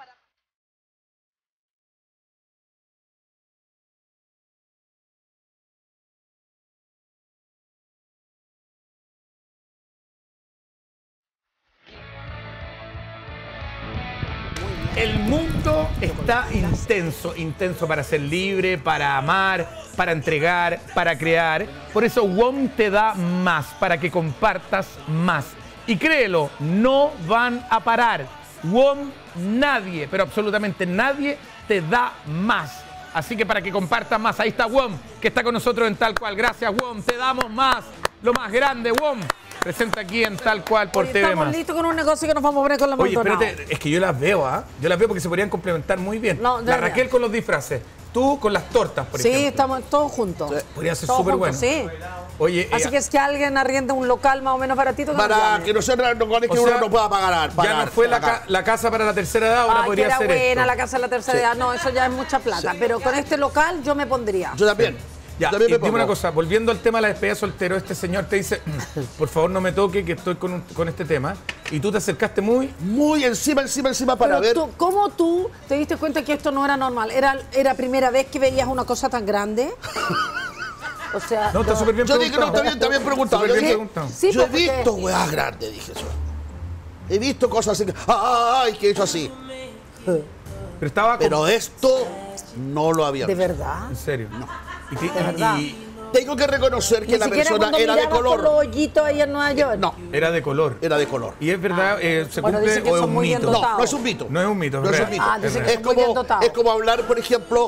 El mundo está intenso, intenso para ser libre, para amar, para entregar, para crear. Por eso WOM te da más, para que compartas más. Y créelo, no van a parar. WOM, nadie, pero absolutamente nadie te da más. Así que para que compartas más, ahí está WOM, que está con nosotros en Tal Cual. Gracias, WOM, te damos más. Lo más grande, WOM. Presenta aquí en Tal Cual por Oye, TV+. estamos listos con un negocio que nos vamos a poner con la Oye, Maldonado. espérate, es que yo las veo, ¿ah? Yo las veo porque se podrían complementar muy bien. No, la ya. Raquel con los disfraces, tú con las tortas, por Sí, ejemplo. estamos todos juntos. Podría ser Todos súper bueno. juntos, sí. Oye, Así que es que alguien arrienda un local más o menos baratito que nos Para llame. que no sea no, con que O uno sea, no pueda pagar. ya no fue la casa para la tercera edad, ahora Ay, que podría era ser buena esto. la casa de la tercera edad. No, eso ya es mucha plata. Pero con este local yo me pondría. Yo también. Ya, Yo también y me dime pongo. una cosa, volviendo al tema de la despedida soltero, este señor te dice, por favor no me toque, que estoy con este tema, y tú te acercaste muy... Muy encima para Pero ver. tú, ¿cómo tú te diste cuenta que esto no era normal? ¿Era primera vez que veías una cosa tan grande? O sea, No, está súper bien Yo dije, no, preguntado. está bien preguntado. Súper Yo bien dije, preguntado. Sí, yo he porque- visto weas grandes, dije yo. He visto cosas así que, ay, que he hecho así. Pero estaba... con- Pero esto no lo había ¿de visto. verdad? En serio. No. Y, De verdad. Tengo que reconocer que Ni la siquiera persona cuando era de mirabas con los color. hoyitos ahí en Nueva York. No, era de color. era de color. Y es verdad, se Bueno, cumple dicen que o es son un muy bien mito. dotados. No, no es un mito. No es un mito, es No es real. un mito. Ah, dicen Es que real. son muy bien dotados. Es como hablar, por ejemplo,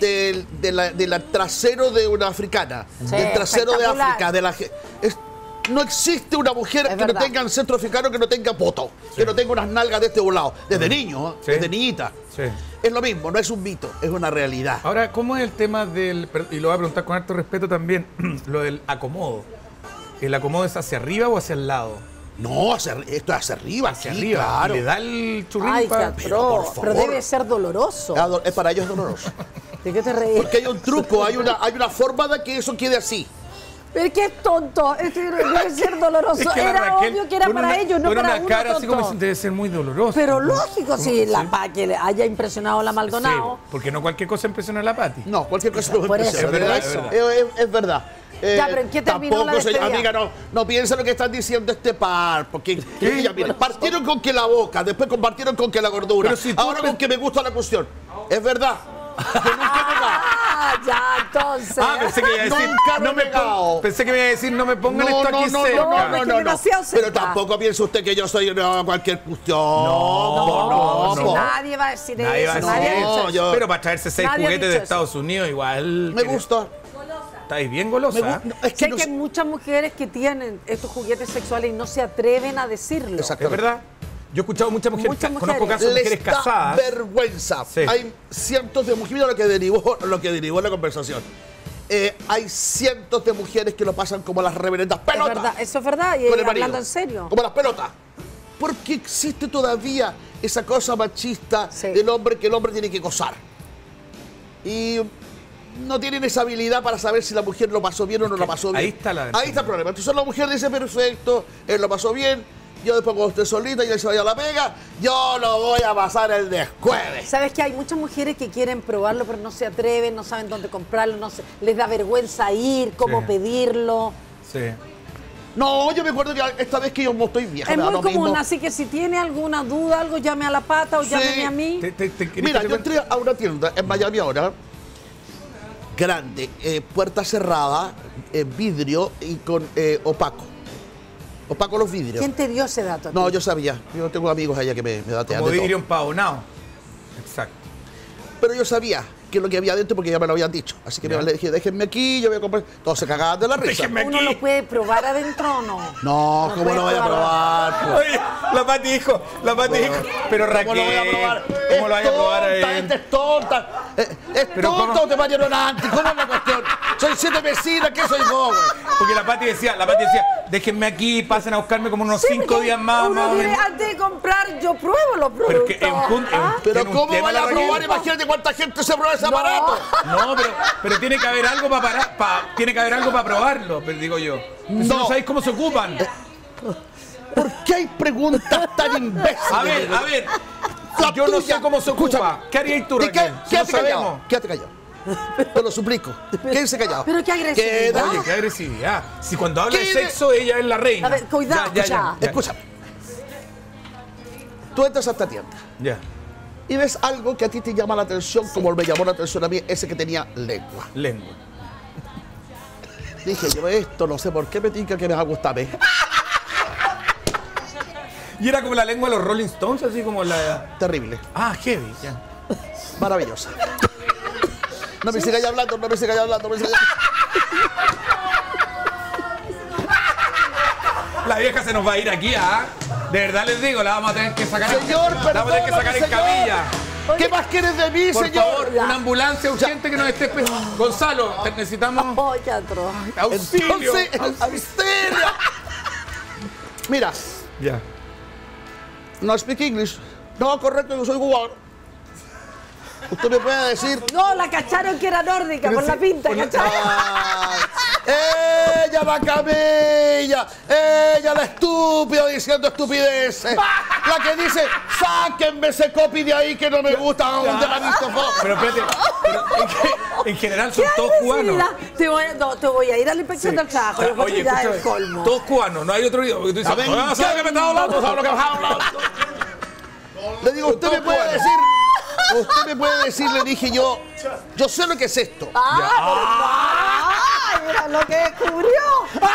del trasero de una africana, Sí, del trasero de espectacular. África, no existe una mujer que verdad. no tenga ancestro africano, que no tenga poto, que no tenga unas nalgas de este volado, desde niño, Sí. desde niñita. Sí. Es lo mismo, no es un mito, es una realidad. Ahora, ¿cómo es el tema del, y lo voy a preguntar con harto respeto también, lo del acomodo? ¿El acomodo es hacia arriba o hacia el lado? No, esto es hacia arriba, Hacia sí, arriba. claro. ¿Y le da el churrín Ay, qué para...? Pero, por atroz. Pero favor. debe ser doloroso. Para ellos es doloroso. ¿De qué te reís? Porque hay un truco, hay una forma de que eso quede así. Pero qué tonto. Esto debe ser doloroso. Es que la Era Raquel obvio que era pone para una- ellos, no pone para una uno cara así como tonto. debe ser muy doloroso. Pero lógico, si la Sí. que le haya impresionado a la Maldonado. Sí, porque no cualquier cosa impresiona a la Pati. No, cualquier cosa no Por me eso, impresiona. es verdad, Es verdad. Ya, pero ¿en qué terminó tampoco, la despedida? amiga, no piensa lo que están diciendo este par. Porque ella, mira, partieron con que la boca, después compartieron con que la gordura. Pero si tú ahora con que me gusta la cuestión. Es verdad. Yo nunca he negado. Ah, ya, entonces. Ah, pensé que iba a decir, Nunca lo no he me negado. pensé que me iba a decir, no me pongan esto aquí cerca. no, es que demasiado cerca. Pero tampoco piensa usted que yo soy cualquier cuestión. No, no. nadie va a decir Nadie va a eso. decir nadie ha eso. dicho eso. Pero para traerse 6 Nadie ha juguetes dicho de Estados Unidos, igual... Me gusta. Estáis bien golosa. Es Sé no que hay muchas mujeres que tienen estos juguetes sexuales y no se atreven a decirlo. Exacto. ¿Es verdad? Yo he escuchado muchas mujeres, Muchas conozco mujeres. casos de Les mujeres da casadas. vergüenza. Sí. Hay cientos de mujeres, mira lo que derivó la conversación. Hay cientos de mujeres que lo pasan como las reverendas Es pelotas. verdad, eso es verdad, y con el marido. hablando en serio. Como las pelotas. Porque existe todavía esa cosa machista Sí. del hombre, que el hombre tiene que gozar. Y no tienen esa habilidad para saber si la mujer lo pasó bien o no lo pasó bien. ahí está la- Ahí está el problema. Entonces la mujer dice, perfecto, él lo pasó bien, yo después cuando esté solita y él se vaya a la pega, yo lo voy a pasar el descueve. Sabes que hay muchas mujeres que quieren probarlo, pero no se atreven, no saben dónde comprarlo, les da vergüenza ir, cómo Sí. pedirlo. Sí. No, yo me acuerdo que esta vez que yo no estoy vieja, Es me da muy lo común, mismo. así que si tiene alguna duda, algo, llame a la pata o Sí. llámeme a mí. Mira, yo entré a una tienda en Miami ahora, grande, puerta cerrada, vidrio y con opaco. Opaco los vidrios. ¿Quién te dio ese dato? a ti? No, yo sabía. Yo tengo amigos allá que me datean Como de todo. vidrio empavonado. Exacto. Pero yo sabía que lo que había dentro porque ya me lo habían dicho. Así que Ya. le dije, déjenme aquí, yo voy a comprar. Todos se cagaban de la risa. Déjenme ¿Uno aquí. lo puede probar adentro o no? No, ¿cómo puedes lo voy a probar? po? Oye, la Pati dijo, pero Raquel, ¿Cómo lo voy a probar? ¿cómo lo vaya a probar? Esta es tonta. ¿Es Pero tonta ¿cómo? o te marieron antes? ¿Cómo es la cuestión? Soy 7 vecinas, ¿qué soy vos, güey? Porque la Pati decía, déjenme aquí, pasen a buscarme como unos Sí, 5 porque días más. Uno más o dice, menos. antes de comprar, yo pruebo los productos. Pero que es un ¿Ah? Pero tiene un ¿cómo tema van a la Raquel. probar? Imagínate cuánta gente se prueba ese aparato. No, pero tiene que haber algo tiene que haber algo para probarlo, pero digo yo. Si no No. sabéis cómo se ocupan. ¿Por qué hay preguntas tan imbéciles? A ver, La yo no tuya. sé cómo se ocupa. Escúchame. ¿Qué harías tú, ¿Y Raquel? Si no quédate callado, sabemos. quédate callado. Te lo suplico. Quédense callados. Pero qué agresividad. Oye, qué agresividad. Si cuando habla de ¿Qué? sexo, ella es la reina. A ver, cuidado, escucha. Escúchame. Tú entras a esta tienda Ya, y ves algo que a ti te llama la atención, como me llamó la atención a mí, ese que tenía lengua. lengua. Dije yo, esto no sé por qué me tinca que me va a gustar. Y era como la lengua de los Rolling Stones, así como la... Terrible. Ah, heavy, ya. Maravillosa. No me sigáis hablando, no me sigáis hablando, no me sigáis La vieja se nos va a ir aquí, ¿ah? De verdad les digo, la vamos a tener que sacar Señor, la vamos a tener que sacar en perdóname, camilla. señor. ¿Qué más quieres de mí, Por señor? favor, una ambulancia urgente que nos esté... Gonzalo, necesitamos Oh, qué atroz. auxilio. Entonces, auxilio. Mira, Ya. no speak English. No, correcto, yo soy cubano. Usted me puede decir... No, la cacharon que era nórdica por la pinta, ¿cachai? Ay, ella la camella, ella la estúpida diciendo estupideces, la que dice, sáquenme ese copy de ahí que no me gusta, ¿dónde la ha visto? Pero espérate, pero en general son todos cubanos. Agresividad. Te voy a ir a la inspección del trabajo. O sea, Yo creo que oye, ya escúchame, es colmo. todos cubanos, no hay otro idioma. Porque tú dices, A ver, "Ah, ¿sabes qué me está hablando? ¿Sabes lo que me está hablando?" Le digo, usted me puede decir, le dije yo sé lo que es esto. ¡Ay, mira lo que descubrió!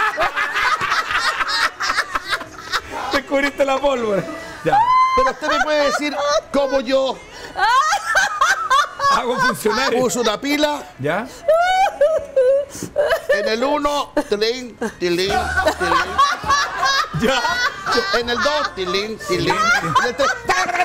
Descubriste la pólvora. Ya. Pero usted me puede decir como yo. Hago funcionar. Puso una pila. ¿Ya? En el 1, tilín, tilín, tilín. Ya. En el 2, tilín, tilín. En el 3.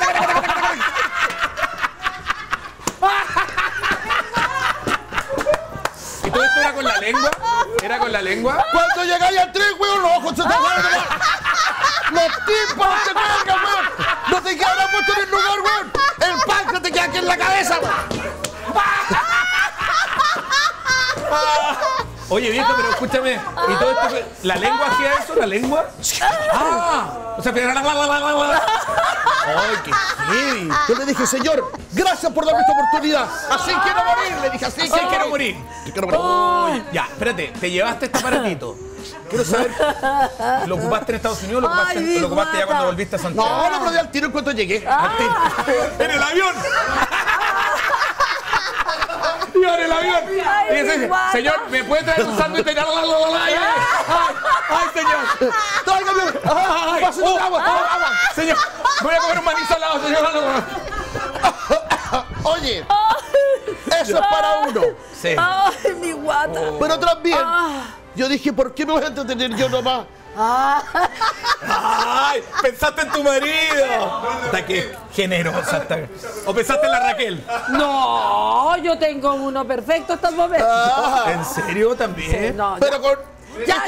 ¿Y todo esto era con la lengua? ¿Era con la lengua? Cuando llegáis al 3, weón, los ojos se te vuelven. Los tipos se cuelgan, weón. No te quedan puesto en el lugar, weón. El pan te queda aquí en la cabeza, weón. Oye, viejo, pero escúchame. ¿Y todo esto? ¿La lengua hacía eso? ¿La lengua? ¡Ah! O sea, ¡ay, qué heavy! Yo le dije, señor, gracias por darme esta oportunidad. Así quiero morir, le dije, así Sí, quiero morir. Sí, quiero morir. Ya, espérate, te llevaste este aparatito. Quiero saber, ¿lo ocupaste en Estados Unidos o lo ocupaste ya cuando volviste a Santiago? No, lo probé al tiro en cuanto llegué. ¡En el avión! ¡Iba en el avión! Y dice, señor, ¿me puede traer un sándwich? ¡Ay, señor! ¡Tráigame! ¡Pásame agua! Señor, voy a comer un maní salado, señor. Oye, eso es para uno. Sí. Ay, mi guata. Pero también, yo dije, ¿por qué me voy a entretener yo nomás? ¡Ay! ¡Pensaste en tu marido! Hasta que generosa. ¿O pensaste en la Raquel? No, yo tengo uno perfecto hasta el momento. ¿En serio también? Sí, no, Pero con... ya,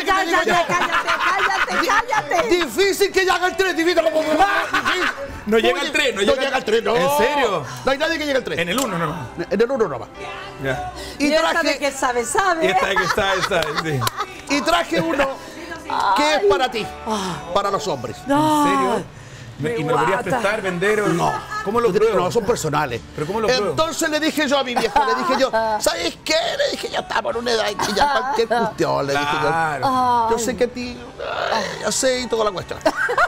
cállate. Difícil que llegue al 3, difícil. No llega al 3, no llega al 3, no. ¿En serio? No hay nadie que llegue al 3. En el 1 no. En el 1 nomás. Ya. Y esta de que sabe. Y esta que está, sí. Y traje uno que es para ti, para los hombres. ¿En serio? ¿Y me lo querías guata. prestar, vender o no? ¿Cómo lo No, pruebo? son personales. ¿Pero cómo lo pruebo? Entonces le dije yo a mi vieja, le dije yo, ¿sabes qué? Le dije, ya estamos en una edad en que ya cualquier cuestión, le dije yo. Claro. Yo sé que a ti, yo sé y toda la cuestión.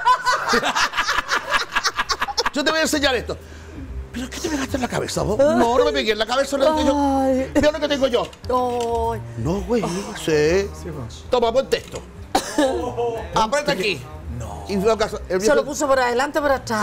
Yo te voy a enseñar esto. ¿Pero qué te pegaste en la cabeza vos? No, no me pegué en la cabeza, le dije yo. Mira lo que tengo yo. Ay. No, güey, sí. Toma, pon texto. Aprieta aquí. No. Y veo que el Se viejo... lo puso por adelante o por atrás.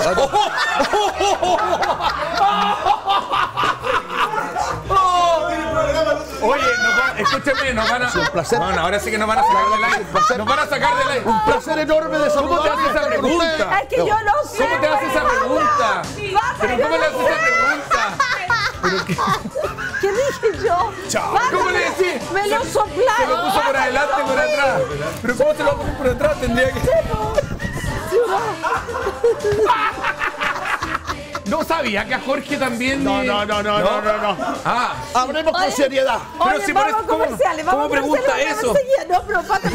Oye, escúchame, nos van a... un placer. Bueno, ahora sí que nos van a sacar del aire. Nos van a sacar del aire. Un placer enorme de ¿Cómo te hace esa pregunta? Es que yo no sé. ¿Cómo te hace esa pregunta? ¿Pero cómo le hace esa pregunta? ¿Qué dije yo? Chao. ¿Cómo le decís? Me lo Se lo soplaron. puso por adelante y por atrás. ¿Pero cómo se lo puso por atrás? Tendría que... No sabía que a Jorge también... No. Ah, Hablemos con seriedad. pero Oye, si por vamos eso- ¿cómo- comerciales, cómo vamos pregunta comerciales, eso? vamos enseguida. No, pero pata,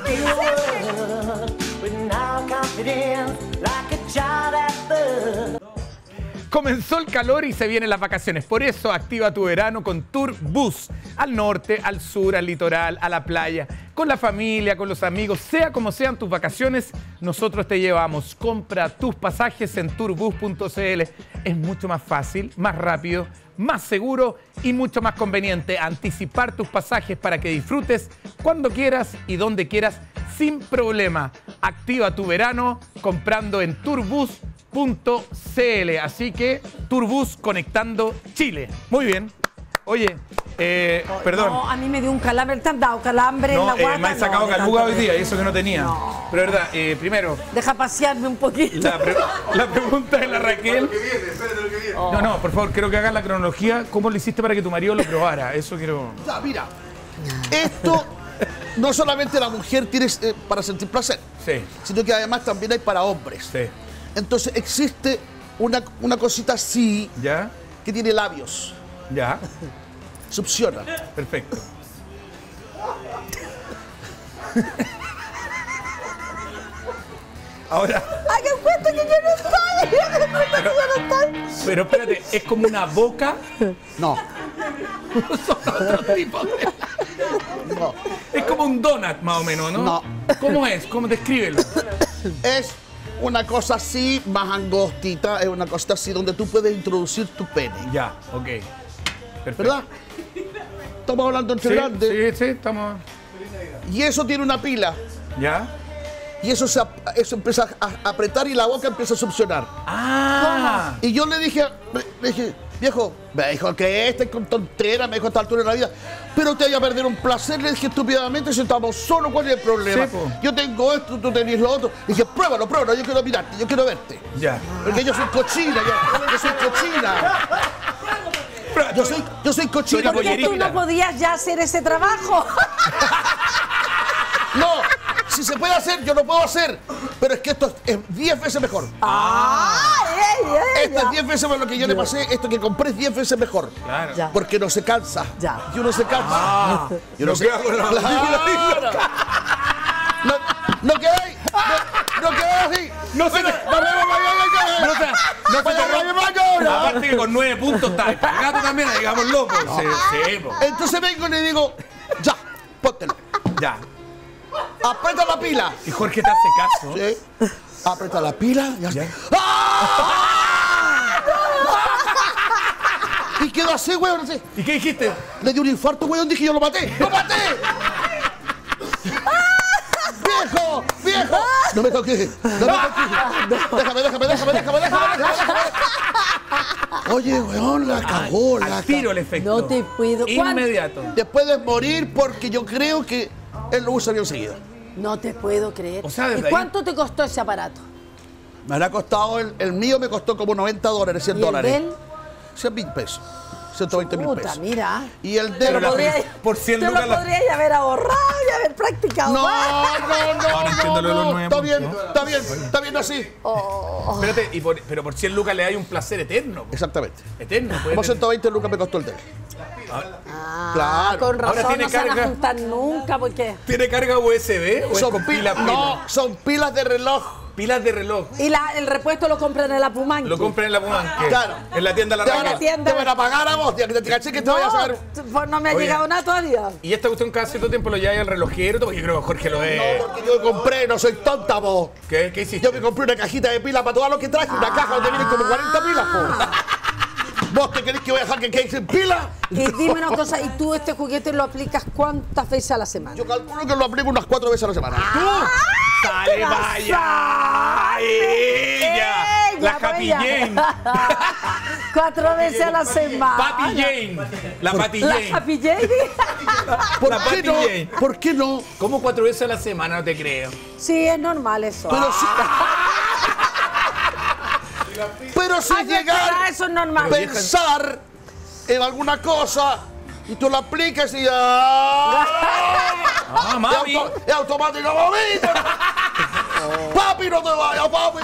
With now confidence, like a child at birth. Comenzó el calor y se vienen las vacaciones. Por eso activa tu verano con Tour Bus. Al norte, al sur, al litoral, a la playa. Con la familia, con los amigos. Sea como sean tus vacaciones, nosotros te llevamos. Compra tus pasajes en tourbus.cl. Es mucho más fácil, más rápido, más seguro y mucho más conveniente. Anticipar tus pasajes para que disfrutes cuando quieras y donde quieras sin problema. Activa tu verano comprando en tourbus.cl. Así que Tourbus conectando Chile. Muy bien. Oye, perdón. No, a mí me dio un calambre. ¿Te han dado calambre en No, la guata? me he sacado de caluga tanto hoy día y eso que no tenía. Pero verdad, primero, Deja pasearme un poquito. la pregunta de la Raquel. No, por favor, quiero que hagas la cronología. ¿Cómo lo hiciste para que tu marido lo probara? Eso quiero... Ya, mira, esto no solamente la mujer tiene para sentir placer, Sí, sino que además también hay para hombres. sí. Entonces existe una cosita así ¿Ya? que tiene labios. ¿Ya? Succiona. Perfecto. Ahora, Hagan cuenta que yo no estoy. Hagan cuenta que yo no estoy. pero espérate, es como una boca. No. Son otro tipo de... No. Es como un donut, más o menos, ¿no? No. ¿Cómo es? ¿Cómo descríbelo? Es una cosa así, más angostita, es una cosita así donde tú puedes introducir tu pene. Ya, ok. Perfecto. ¿Verdad? Estamos hablando entre grandes. Sí, estamos... Y eso tiene una pila. ¿Ya? Y eso empieza a apretar y la boca empieza a succionar. Ah, Y yo le dije, viejo, me dijo que con tontera, me dijo a esta altura de la vida, pero te voy a perder un placer, le dije estúpidamente, si estamos solos, ¿cuál es el problema? Sí, po. Yo tengo esto, tú tenés lo otro. Le dije, pruébalo, yo quiero mirarte, yo quiero verte. Ya. Porque yo soy cochina, yo soy cochina. Yo soy cochina. ¿Por qué tú no podías ya hacer ese trabajo? No, si se puede hacer, yo lo puedo hacer. Pero es que esto es 10 veces mejor. Esto es 10 veces mejor lo que yo le pasé. Esto que compré es 10 veces mejor. Claro. Ya. Porque no se cansa. Ya. Y uno se cansa. Y uno no queda con la Claro. No quedáis. No quedáis así. No se te rompe. Aparte que con 9 puntos está el gato también, digámoslo. Pues. Sí, po. Entonces vengo y le digo, ya, póntelo. Ya. Aprieta la pila. Y Jorge te hace caso. Sí. Aprieta la pila. Ya. ¡Ah! Y quedó así, weón, así. ¿Y qué dijiste? Le dio un infarto, weón, dije yo lo maté. ¡Lo maté! ¡Viejo! No me toques. Déjame. Oye, weón, la cagó. Al tiro el efecto. No te puedo. Inmediato. Te puedes morir porque yo creo que él lo usa bien seguido. No te puedo creer. O sea, desde ¿Y ahí- cuánto te costó ese aparato? Me ha costado, el mío me costó como $90, 100 ¿Y el dólares. de él? 100 mil pesos. 120 mil Puta, pesos. mira. Y el de Te lo la- podrías, por 100 te lucas lo la- podrías haber ahorrado y haber practicado No, más. entiendo lo de los no. 9 Está bien así. Espérate, pero por 100 lucas le hay un placer eterno. Po. Exactamente. Eterno. puede Como tener- 120 lucas me costó el de él. Ah, Claro. con Ahora razón tiene no se van carga. a juntar nunca porque... ¿Tiene carga USB o es con pila? No, son pilas de reloj. Pilas de reloj. Y el repuesto lo compran en la Pumanqui. Lo compran en la Pumanque. Claro. En la tienda La Te van a- Raquel. te van a pagar a vos. Te caché que te vayas a saber. Pues no me ha Oye. llegado nada todavía. Y esta cuestión cada cierto tiempo lo lleva al relojero, porque yo creo que Jorge lo es. No, porque yo compré, no soy tonta vos. ¿Qué hiciste? Yo me compré una cajita de pilas para todo lo que traje, una caja donde vienen como 40 pilas, po. ¿Vos te querés que voy a dejar que quede sin pilas? Y dime una cosa, ¿y tú este juguete lo aplicas cuántas veces a la semana? Yo calculo que lo aplico unas 4 veces a la semana. ¡Sale, vaya! ¡Ella! La Happy Jane. 4 veces a la semana. Papi Jane. La Patty La Jane. Happy Jane. ¿Por La qué Papi no? Jane. ¿Por qué no? ¿Cómo 4 veces a la semana? No te creo. Sí, es normal eso. Pero si Ay, llegar espera, eso es normal. a pensar en alguna cosa y tú la aplicas y Ah, mami. es automático, mamita. Papi, no te vayas, papi.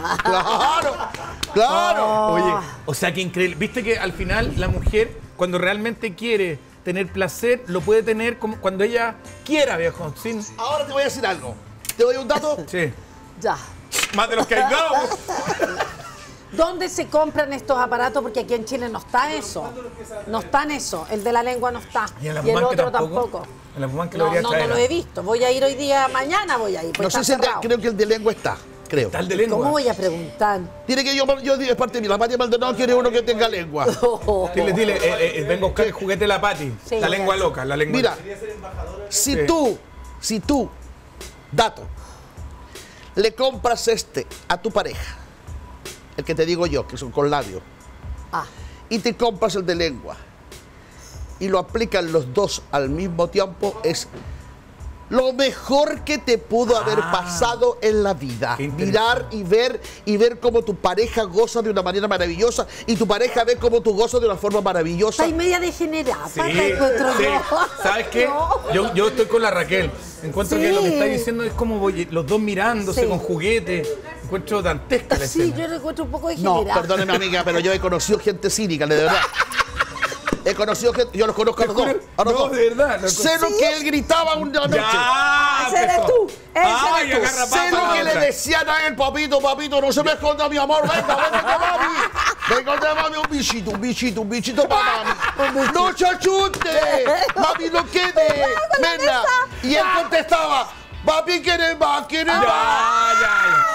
Claro. Oye, o sea que increíble. Viste que al final la mujer, cuando realmente quiere tener placer, lo puede tener como cuando ella quiera, viejo. Sin... Ahora te voy a decir algo. Te doy un dato. Sí. Ya. Más de los que hay dado. ¿Dónde se compran estos aparatos? Porque aquí en Chile no está eso. No está en eso. El de la lengua no está. Y en la el Pumanque otro tampoco. En la Pumanque lo No, debería no, traer. no lo he visto. Voy a ir hoy día, mañana voy a ir. No Pues sé está si cerrado. creo que el de lengua está. Creo. Tal de lengua. ¿Cómo voy a preguntar? Tiene que yo es parte de mí. La Pati Maldonado quiere uno que tenga lengua. Dile, vengo a buscar el juguete de la Pati. Sí, la lengua ya. loca, la lengua. Mira, si Sí. tú, dato, le compras a tu pareja, el que te digo yo, que son con labio, Ah, y te compras el de lengua, y lo aplican los dos al mismo tiempo, es lo mejor que te pudo haber pasado en la vida. Qué interesante. Mirar y ver cómo tu pareja goza de una manera maravillosa y tu pareja ve cómo tú gozas de una forma maravillosa. está y media degenerada. Sí, Pata, encuentro sí. yo. ¿Sabes qué? No. Yo estoy con la Raquel. Encuentro que lo que está diciendo es como los dos mirándose Sí. con juguetes. Encuentro dantesca la Sí, escena. yo lo encuentro un poco No, degenerada. perdóneme amiga, pero yo he conocido gente cínica, de verdad. He conocido gente, yo los conozco a los dos. A los No, dos. de verdad. Sé lo que él gritaba una noche. ¡Ya! Ese eres empezó. tú, ese Ay, eres tú. agarra Sé papa lo que la le otra. decían a él, papito, no se me esconda mi amor, venga, mami. Venga, mami, un bichito para mami. No chachute, mami, no quede. Venga. Y él contestaba, papi, ¿quieres más? ¿Quieres más? Ya.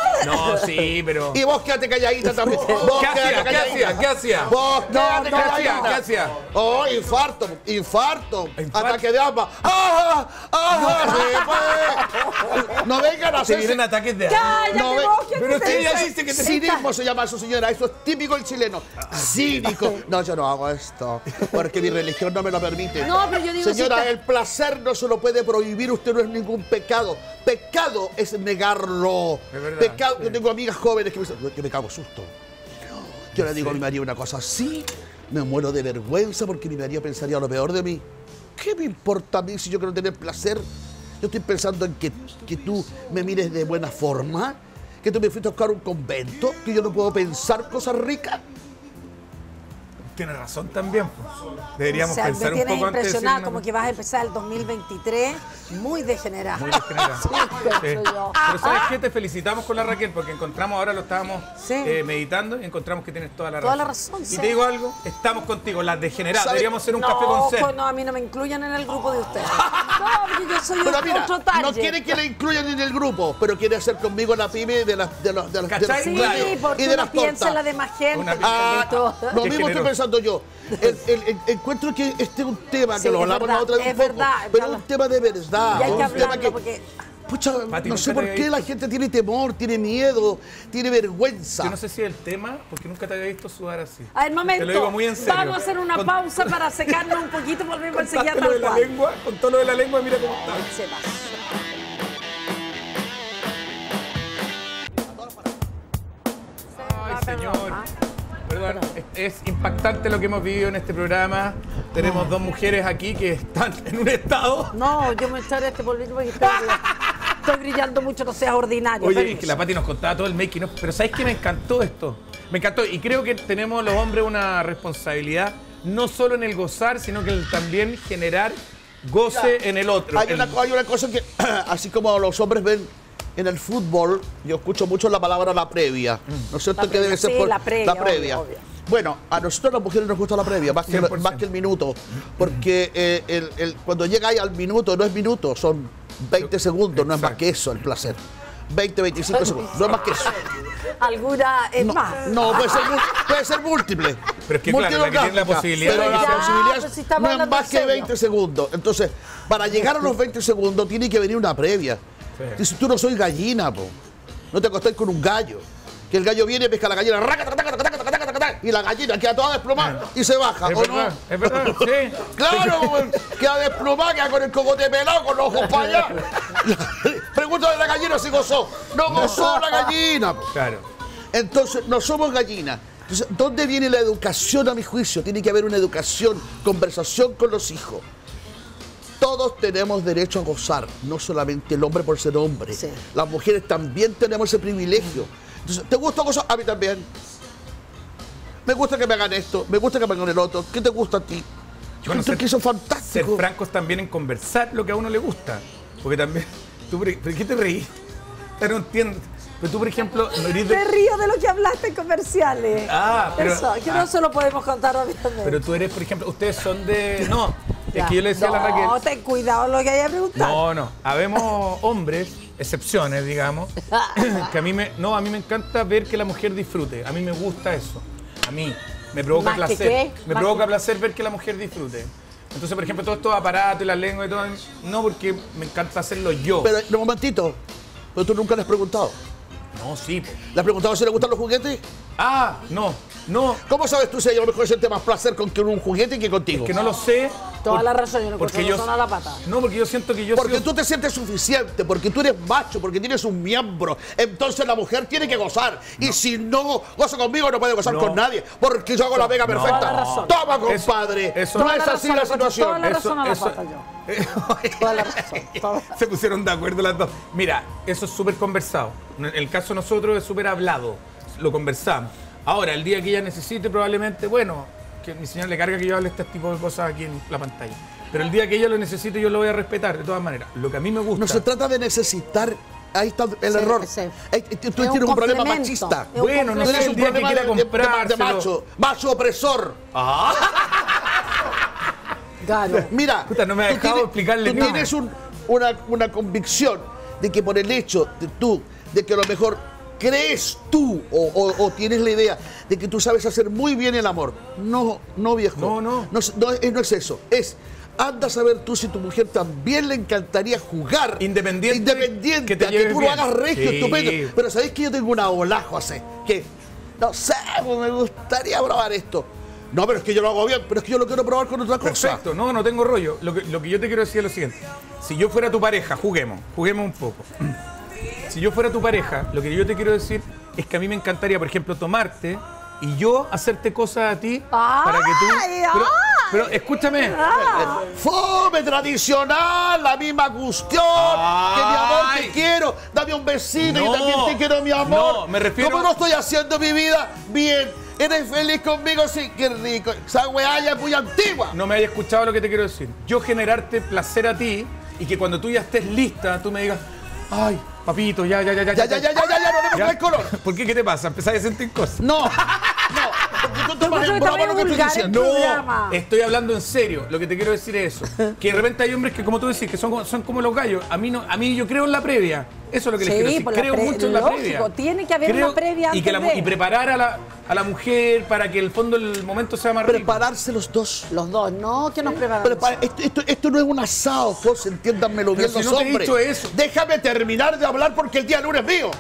No, sí, pero... Y vos quédate calladita también. Vos ¿Qué quédate hacía? ¿Qué calladita. hacía? ¿Qué hacía? Vos quédate ¿Qué hacía? calladita. ¿Qué hacía? Oh, infarto. Infarto. Ataque de asma. ¡Ah! ¡Ah! No vengan a Se hacer... vienen ataques de Cállate No, ve- vos, que pero te sí, ella pensás. dice que te... Cinismo se llama eso, señora. Eso es típico del chileno. Cínico. No, yo no hago esto porque mi religión no me lo permite. No, pero yo digo, señora, si está- el placer no se lo puede prohibir. Usted no es ningún pecado. Pecado es negarlo. Es verdad, Pecado. sí. Yo tengo amigas jóvenes que me dicen que me cago susto. Yo le digo a mi marido una cosa así. Me muero de vergüenza porque mi marido pensaría lo peor de mí. ¿Qué me importa a mí si yo quiero tener placer? Yo estoy pensando en que tú me mires de buena forma, que tú me fuiste a buscar un convento, que yo no puedo pensar cosas ricas. Tienes razón también. Pues. Deberíamos O sea, pensar me un tienes poco antes de decir impresionada, una- como que vas a empezar el 2023 muy degenerada. Muy degenerada. Sí, Sí. pienso yo. Pero ¿sabes qué? Te felicitamos con la Raquel porque encontramos, ahora lo estábamos Sí. meditando y encontramos que tienes toda la Toda razón. la razón, Y sí. te digo algo, estamos contigo, las degeneradas. ¿Sabe? Deberíamos hacer un No, café con sed. pues no, a mí no me incluyan en el grupo de ustedes. No, porque yo soy Pero mira, otro target. no quiere que le incluyan en el grupo, pero quiere hacer conmigo la pyme de las ¿Cachai? Sí, Claro. porque y de uno las piensa en tortas. la demás gente. Una- Ah, y todo. lo Qué mismo estoy generoso. pensando yo. Encuentro que este es un tema que Sí, lo es hablamos verdad, la otra vez es un poco, verdad, pero ya un tema de verdad. Y hay que un tema hablarlo porque... Pucha, Pati, no nunca sé te por había qué visto. la gente tiene temor, tiene miedo, tiene vergüenza. Yo no sé si es el tema, porque nunca te había visto sudar así. A ver, momento. Te lo digo muy en serio. Vamos a hacer una Con- pausa para secarnos un poquito y volvemos enseguida Contaste lo de tal la cual. lengua, con todo lo de la lengua, mira cómo está. Se va. Ay, señor. Perdón, es impactante lo que hemos vivido en este programa. Tenemos dos mujeres aquí que están en un estado. No, yo me echaré este polvito porque estoy brillando mucho, no seas ordinario. Oye, permiso. es que la Pati nos contaba todo el making of, pero ¿sabes qué? Me encantó esto. Me encantó y creo que tenemos los hombres una responsabilidad no solo en el gozar, sino que el también generar goce en el otro. Hay una cosa que, así como los hombres ven en el fútbol, yo escucho mucho la palabra la previa. ¿No es cierto La que debe previa, ser sí, por la previa, obvio. Bueno, a nosotros las mujeres nos gusta la previa, más que 100%. el minuto. Porque cuando llega ahí al minuto, no es minuto, son 20 segundos, no es más Exacto. que eso el placer. 20, 25 segundos, no es más que eso. Alguna es No, más. no, puede ser múltiple. Pero es que claro, la que tiene la Multiorgásmica, posibilidad pero de la que sea- posibilidad pero si estamos no es hablando más en que serio. 20 segundos. Entonces, para llegar a los 20 segundos tiene que venir una previa. Sí. Y si tú no soy gallina, po, no te acostás con un gallo. Que el gallo viene, pesca la gallina, raca, taca, taca, taca, taca, taca, taca, y la gallina queda toda desplomada y se baja, Es ¿o verdad, no? es verdad, sí. Claro, weón, queda desplomada, queda con el cogote pelado, con los ojos para allá. Pregúntale a la gallina si gozó. No gozó la gallina, po. Claro. Entonces, no somos gallinas. Entonces, ¿dónde viene la educación a mi juicio? Tiene que haber una educación, conversación con los hijos. Todos tenemos derecho a gozar, no solamente el hombre por ser hombre. Sí. Las mujeres también tenemos ese privilegio. Entonces, ¿te gusta gozar? A mí también. Me gusta que me hagan esto, me gusta que me hagan el otro. ¿Qué te gusta a ti? Yo Bueno, creo que eso es Ser fantástico. francos también en conversar lo que a uno le gusta. Porque también. ¿Pero qué te reí? No entiendo. Pero tú, por ejemplo, no eres de- Me río de lo que hablaste en comerciales. Ah, pero- Eso, que no se lo podemos contar obviamente. Pero tú eres, por ejemplo, ustedes son de. No, Ya. es que yo le decía a la Raquel. No, ten cuidado lo que haya preguntado. No, habemos hombres, excepciones, digamos, que a mí me encanta ver que la mujer disfrute. A mí me gusta eso. A mí me provoca ¿Más que placer. qué? Me ¿Más provoca que- placer ver que la mujer disfrute. Entonces, por ejemplo, todos estos aparatos y la lengua y todo, no porque me encanta hacerlo yo. Pero, un momentito, pero tú nunca le has preguntado. No, sí. ¿Le has preguntado si le gustan los juguetes? Ah, no. ¿Cómo sabes tú si a lo mejor siente más placer con que un juguete que contigo? Que no lo sé. Toda la razón, yo no porque encuentro razón a la pata. No, porque yo siento que yo Porque soy- tú te sientes suficiente, porque tú eres macho, porque tienes un miembro. Entonces la mujer tiene que gozar. Y si no goza conmigo, no puede gozar No. con nadie. Porque yo hago la vega perfecta. Toda la razón. Toma, Eso- compadre. eso- no Toda es la así razón, la le encuentro situación. toda la razón a la eso- pata yo. Toda la razón. toda- Se pusieron de acuerdo las dos. Mira, eso es súper conversado. En el caso de nosotros es súper hablado. Lo conversamos. Ahora, el día que ella necesite, probablemente, bueno, que mi señora le carga que yo hable este tipo de cosas aquí en la pantalla. Pero el día que ella lo necesite, yo lo voy a respetar, de todas maneras. Lo que a mí me gusta. No se trata de necesitar. Ahí está el Sí, error. sí. Tú Es tienes un problema complemento. machista. Es un Bueno, no Tú sé, tienes el un día que problema quiera de comprárselo. macho. Macho opresor. Claro. Mira, Puta, no me ha tú dejado explicarle tú nada. tienes una convicción de que por el hecho de que a lo mejor crees tú o tienes la idea de que tú sabes hacer muy bien el amor. No, viejo. No. No es eso. Anda a saber tú si tu mujer también le encantaría jugar. Independiente que te a que lleves tú lo bien. hagas regio, Sí. estupendo. Pero sabéis que yo tengo una olajo así. Que, no sé, pues me gustaría probar esto. No, pero es que yo lo hago bien, pero es que yo lo quiero probar con otra cosa. Perfecto, no tengo rollo. Lo que yo te quiero decir es lo siguiente. Si yo fuera tu pareja, juguemos un poco. Si yo fuera tu pareja, lo que yo te quiero decir es que a mí me encantaría, por ejemplo, tomarte y yo hacerte cosas a ti para que tú... Pero escúchame. Fome tradicional, la misma cuestión. Que mi amor, te quiero. Dame un besito y también te quiero, mi amor. No, me refiero... ¿Cómo no estoy haciendo mi vida bien? ¿Eres feliz conmigo? Sí, qué rico. Esa weá ya es muy antigua. No me hayas escuchado lo que te quiero decir. Yo generarte placer a ti y que cuando tú ya estés lista, tú me digas, ay, papito, ya, no le metas el color. ¿Por qué? ¿Qué te pasa? ¿Empezás a sentir cosas? No, porque tú te vas en broma lo que estoy diciendo. No, estoy hablando en serio. Lo que te quiero decir es eso. Que de repente hay hombres que, como tú decís, que son como los gallos. A mí yo creo en la previa. Eso es lo que les quiero decir. Creo mucho en la previa. Tiene que haber una previa antes y preparar a la mujer para que el fondo el momento sea más rico. Prepararse los dos. Los dos, no que nos preparamos. Esto no es un asado, José, entiéndanmelo bien los hombres. Te he dicho eso. Déjame terminar de hablar porque el día lunes es mío.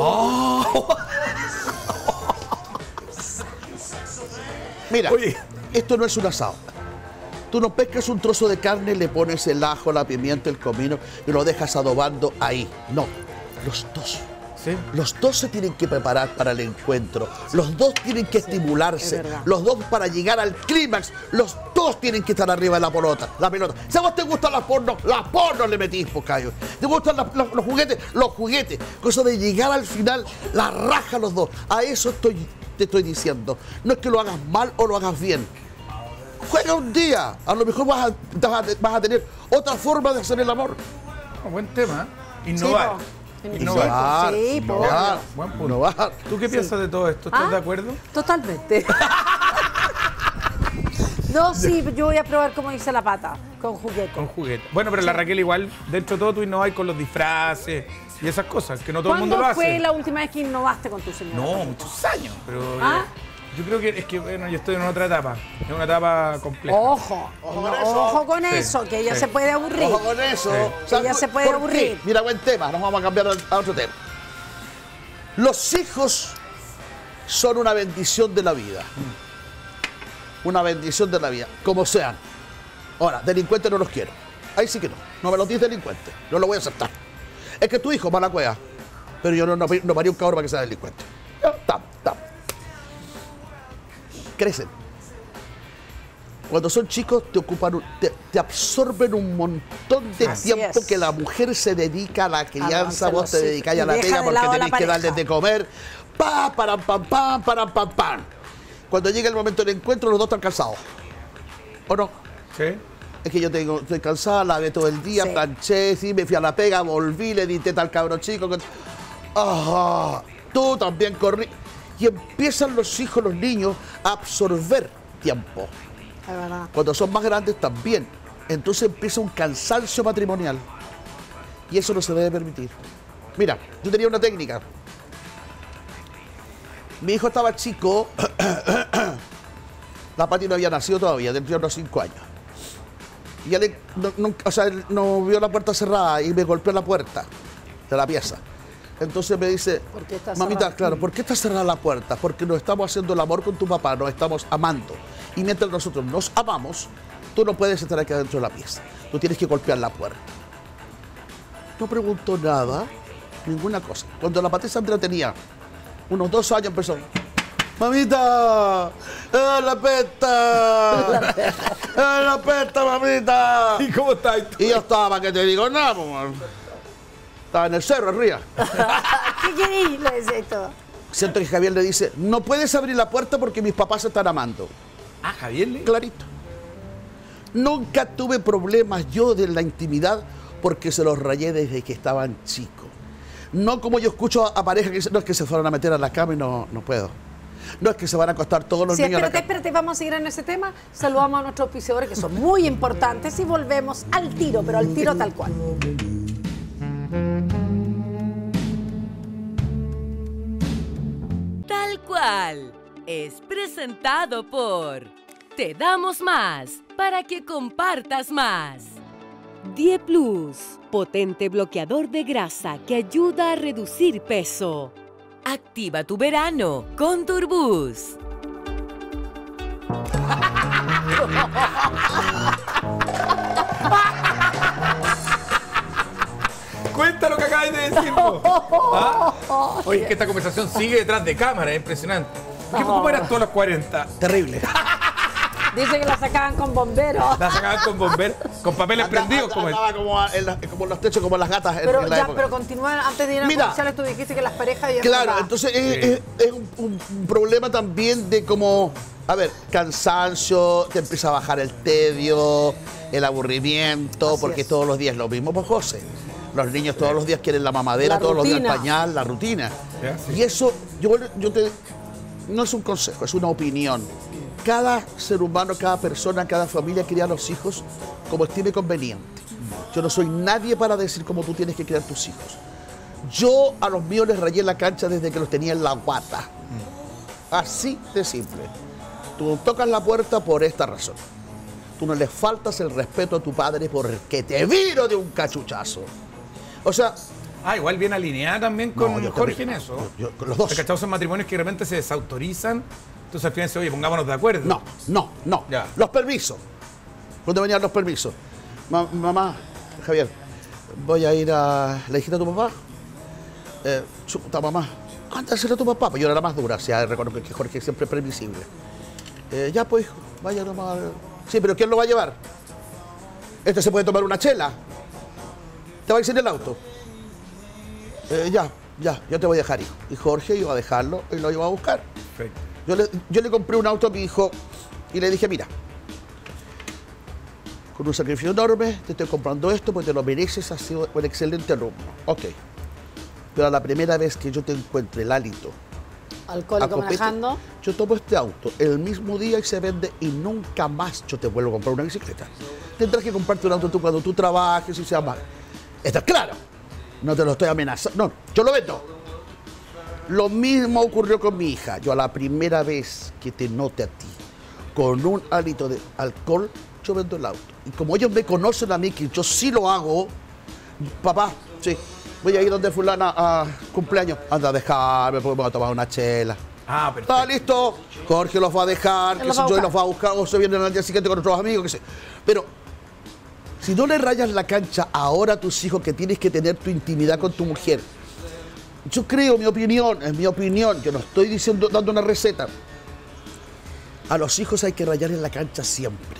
Mira, esto no es un asado. Tú no pescas un trozo de carne, le pones el ajo, la pimienta, el comino y lo dejas adobando ahí. No, los dos. ¿Sí? Los dos se tienen que preparar para el encuentro. Los dos tienen que estimularse. Los dos para llegar al clímax. Los dos tienen que estar arriba de la pelota. Si a vos te gustan las pornos le metís, Pocayo. ¿Te gustan los juguetes? Los juguetes. Cosa de llegar al final, la raja los dos. A eso te estoy diciendo. No es que lo hagas mal o lo hagas bien. Juega un día. A lo mejor vas a tener otra forma de hacer el amor. Buen tema. Innovar. Innovar. Sí, innovar. Buen punto. Innovar. ¿Tú qué piensas de todo esto? ¿Estás de acuerdo? Totalmente. No, sí, yo voy a probar como dice la pata, con juguete. Con juguete. Bueno, pero la Raquel igual, dentro de todo tú innovas con los disfraces y esas cosas, que no todo el mundo lo hace. ¿Cuándo fue la última vez que innovaste con tu señora? No, muchos años, pero yo creo que es que, bueno, yo estoy en otra etapa, en una etapa compleja. Ojo con eso, que ella se puede aburrir. Ojo con eso. Sí. Ella se puede aburrir. Mira, buen tema, nos vamos a cambiar a otro tema. Los hijos son una bendición de la vida. Una bendición de la vida, como sean. Ahora, delincuentes no los quiero. Ahí sí que no me los dices delincuentes, no lo voy a aceptar. Es que tu hijo, mala cueva, pero yo no paría un cabrón para que sea delincuente. Crecen. Cuando son chicos te absorben un montón de tiempo que la mujer se dedica a la crianza, vos te dedicáis a la pega porque tenéis que darles de comer. Param, pam. Cuando llega el momento del encuentro, los dos están cansados. ¿O no? Sí. Es que yo estoy cansada, lavé todo el día, planché, sí, me fui a la pega, volví, le di teta al cabro chico. Tú también corrí. Y empiezan los hijos, los niños, a absorber tiempo. Es verdad. Cuando son más grandes también. Entonces empieza un cansancio matrimonial. Y eso no se debe permitir. Mira, yo tenía una técnica. Mi hijo estaba chico. La Pati no había nacido todavía, tendría unos 5 años. Y él no vio la puerta cerrada y me golpeó la puerta de la pieza. Entonces me dice, mamita, claro, ¿por qué está cerrada la puerta? Porque nos estamos haciendo el amor con tu papá, nos estamos amando. Y mientras nosotros nos amamos, tú no puedes estar aquí adentro de la pieza. Tú tienes que golpear la puerta. No preguntó nada, ninguna cosa. Cuando la Patricia Andrea tenía unos 2 años, empezó, mamita, la pesta, la pesta, mamita. ¿Y cómo estás? Y yo estaba, que te digo, nada, pues, estaba en el cerro, arriba. ¿Qué queréis? Le decía todo. Siento que Javier le dice, no puedes abrir la puerta porque mis papás se están amando. Ah, Javier le... Clarito. Nunca tuve problemas yo de la intimidad porque se los rayé desde que estaban chicos. No como yo escucho a parejas que dicen, no es que se fueron a meter a la cama y no puedo. No es que se van a acostar todos los niños a la cama. Espérate, vamos a seguir en ese tema. Saludamos a nuestros auspiciadores que son muy importantes y volvemos al tiro, pero al tiro tal cual. cual es presentado por Te damos más para que compartas más. Die Plus, potente bloqueador de grasa que ayuda a reducir peso. Activa tu verano con Turbus. Cuenta lo que acabas de decir, po. ¿Ah? Oye, que esta conversación sigue detrás de cámara, es impresionante. ¿Cómo eras tú a los 40? Terrible. Dice que la sacaban con bomberos. La sacaban con bomberos, con papeles prendidos. Andaba como en los techos, como las gatas Pero en la ya, época. pero continúa, antes de ir a Mira. comerciales, tú dijiste que las parejas habían Claro, separado. entonces es un problema también de como, a ver, cansancio, te empieza a bajar el tedio, el aburrimiento, Así porque es. todos los días lo mismo, pues José. Los niños todos los días quieren la mamadera, La todos los días el rutina. pañal, la rutina. Ya, sí. Y eso, yo te, no es un consejo, es una opinión. Cada ser humano, cada persona, cada familia cría a los hijos como estime conveniente. Yo no soy nadie para decir cómo tú tienes que criar tus hijos. Yo a los míos les rayé la cancha desde que los tenía en la guata. Así de simple. Tú tocas la puerta por esta razón. Tú no le faltas el respeto a tu padre porque te vino de un cachuchazo. O sea, Igual bien alineada también con No, yo Jorge también. en eso. Yo con los dos. Porque cachados son matrimonios que de repente se desautorizan. Entonces al final dice, oye, pongámonos de acuerdo. no. Ya. Los permisos. ¿Dónde venían los permisos? Mamá, Javier, voy a ir a... ¿Le dijiste a tu papá? Chuta, mamá. Anda a decirle a tu papá. Pues yo era la más dura, o sea, reconozco que Jorge siempre es permisible. Ya pues, hijo, vaya nomás. Sí, pero ¿quién lo va a llevar? Este se puede tomar una chela. ¿Te va a ir en el auto? Yo te voy a dejar, hijo. Y Jorge iba a dejarlo y lo iba a buscar. Perfecto. Yo le compré un auto a mi hijo y le dije, mira, con un sacrificio enorme te estoy comprando esto porque te lo mereces, has sido un excelente alumno. Ok. Pero a la primera vez que yo te encuentre el hálito Alcohólico a copete, manejando. yo tomo este auto el mismo día y se vende y nunca más yo te vuelvo a comprar una bicicleta. Tendrás que comprarte un auto tú cuando tú trabajes y sea mal. ¿Estás claro? No te lo estoy amenazando. No, yo lo vendo. Lo mismo ocurrió con mi hija. Yo a la primera vez que te note a ti con un hálito de alcohol, yo vendo el auto. Y como ellos me conocen a mí, que yo sí lo hago, papá, sí, voy a ir donde fulana a cumpleaños. Anda a dejarme porque me voy a tomar una chela. Perfecto. Está listo, Jorge los va a dejar, qué sé yo, y los va a buscar, o se vienen al día siguiente con otros amigos, qué sé. Pero si no le rayas la cancha ahora a tus hijos que tienes que tener tu intimidad con tu mujer, yo creo, es mi opinión, yo no estoy diciendo, dando una receta. A los hijos hay que rayar en la cancha siempre.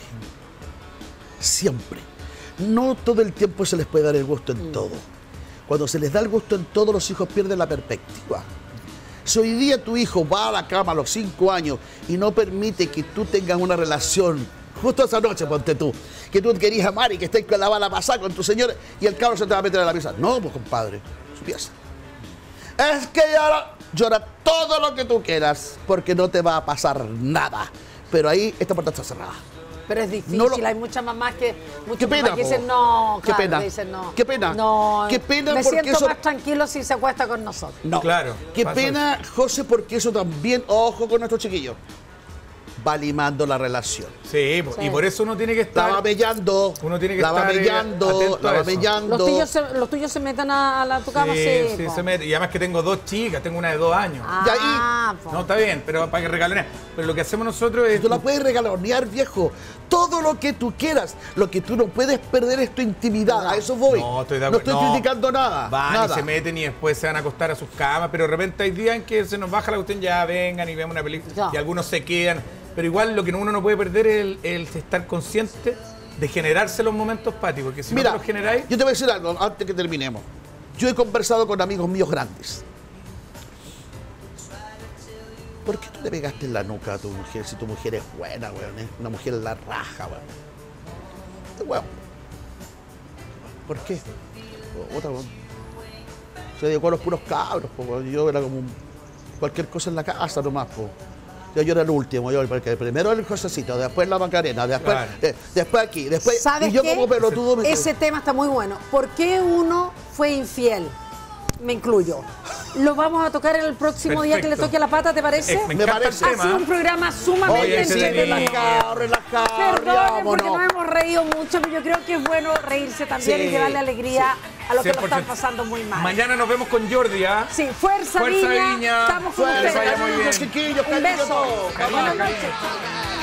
Siempre. No todo el tiempo se les puede dar el gusto en todo. Cuando se les da el gusto en todo, los hijos pierden la perspectiva. Si hoy día tu hijo va a la cama a los 5 años y no permite que tú tengas una relación, justo esa noche, ponte tú, que tú querías amar y que estés con la bala pasada con tu señora y el cabro se te va a meter a la mesa. No, pues compadre, su pieza. Es que llora todo lo que tú quieras porque no te va a pasar nada. Pero ahí esta puerta está cerrada. Pero es difícil, No lo- hay muchas mamás que, Qué pena, que dicen po. no, Qué claro, pena. que dicen no. Qué pena. No, Qué pena me porque siento eso- más tranquilo si se acuesta con nosotros. No. Claro, Qué pasa pena, José, porque eso también, ojo con nuestros chiquillos, va limando la relación. Sí, y por eso uno tiene que La estar... va mellando, Uno tiene que la va estar, mellando, atento la a va eso. mellando. Los tuyos se meten a tu cama, Sí, sí. po. se mete. Y además que tengo 2 chicas, tengo una de 2 años. Po. No, está bien, pero para que regalen. Pero lo que hacemos nosotros es... Tú la puedes regalonear, viejo. Todo lo que tú quieras. Lo que tú no puedes perder es tu intimidad. A eso voy. No, estoy de No acuerdo. estoy criticando nada. Van nada. y se meten y después se van a acostar a sus camas, pero de repente hay días en que se nos baja la cuestión, ya vengan y veamos una película, Ya. y algunos se quedan. Pero igual lo que uno no puede perder es el estar consciente de generarse los momentos páticos, que si Mira, no los generáis... yo te voy a decir algo antes que terminemos. Yo he conversado con amigos míos grandes. ¿Por qué tú le pegaste en la nuca a tu mujer si tu mujer es buena, weón? Es una mujer en la raja, weón. Weón. ¿Por qué? Otra, weón. Se dedicó a los puros cabros, po, weón. Yo era como cualquier cosa en la casa nomás, po. Yo era el último, porque primero el Josecito, después la Macarena, después, Claro. Después aquí, después... ¿Sabes y yo qué? como pelotudo me... Ese tema está muy bueno. ¿Por qué uno fue infiel? Me incluyo. lo vamos a tocar el próximo día que le toque a la pata, ¿te parece? Me encanta parece. el Ha tema. sido un programa sumamente Oye, sí, entretenido. relajado, Perdonen porque vámonos. nos hemos reído mucho, pero yo creo que es bueno reírse también Sí, y llevarle alegría a los que lo 100%. están pasando muy mal. Mañana nos vemos con Jordi, ¿ah? Sí, fuerza, Fuerza, Viña. Viña. Estamos con Fuerza, ustedes. vaya muy bien. chiquillos, Un cariño a beso. todos. Buenas Cariño, noches.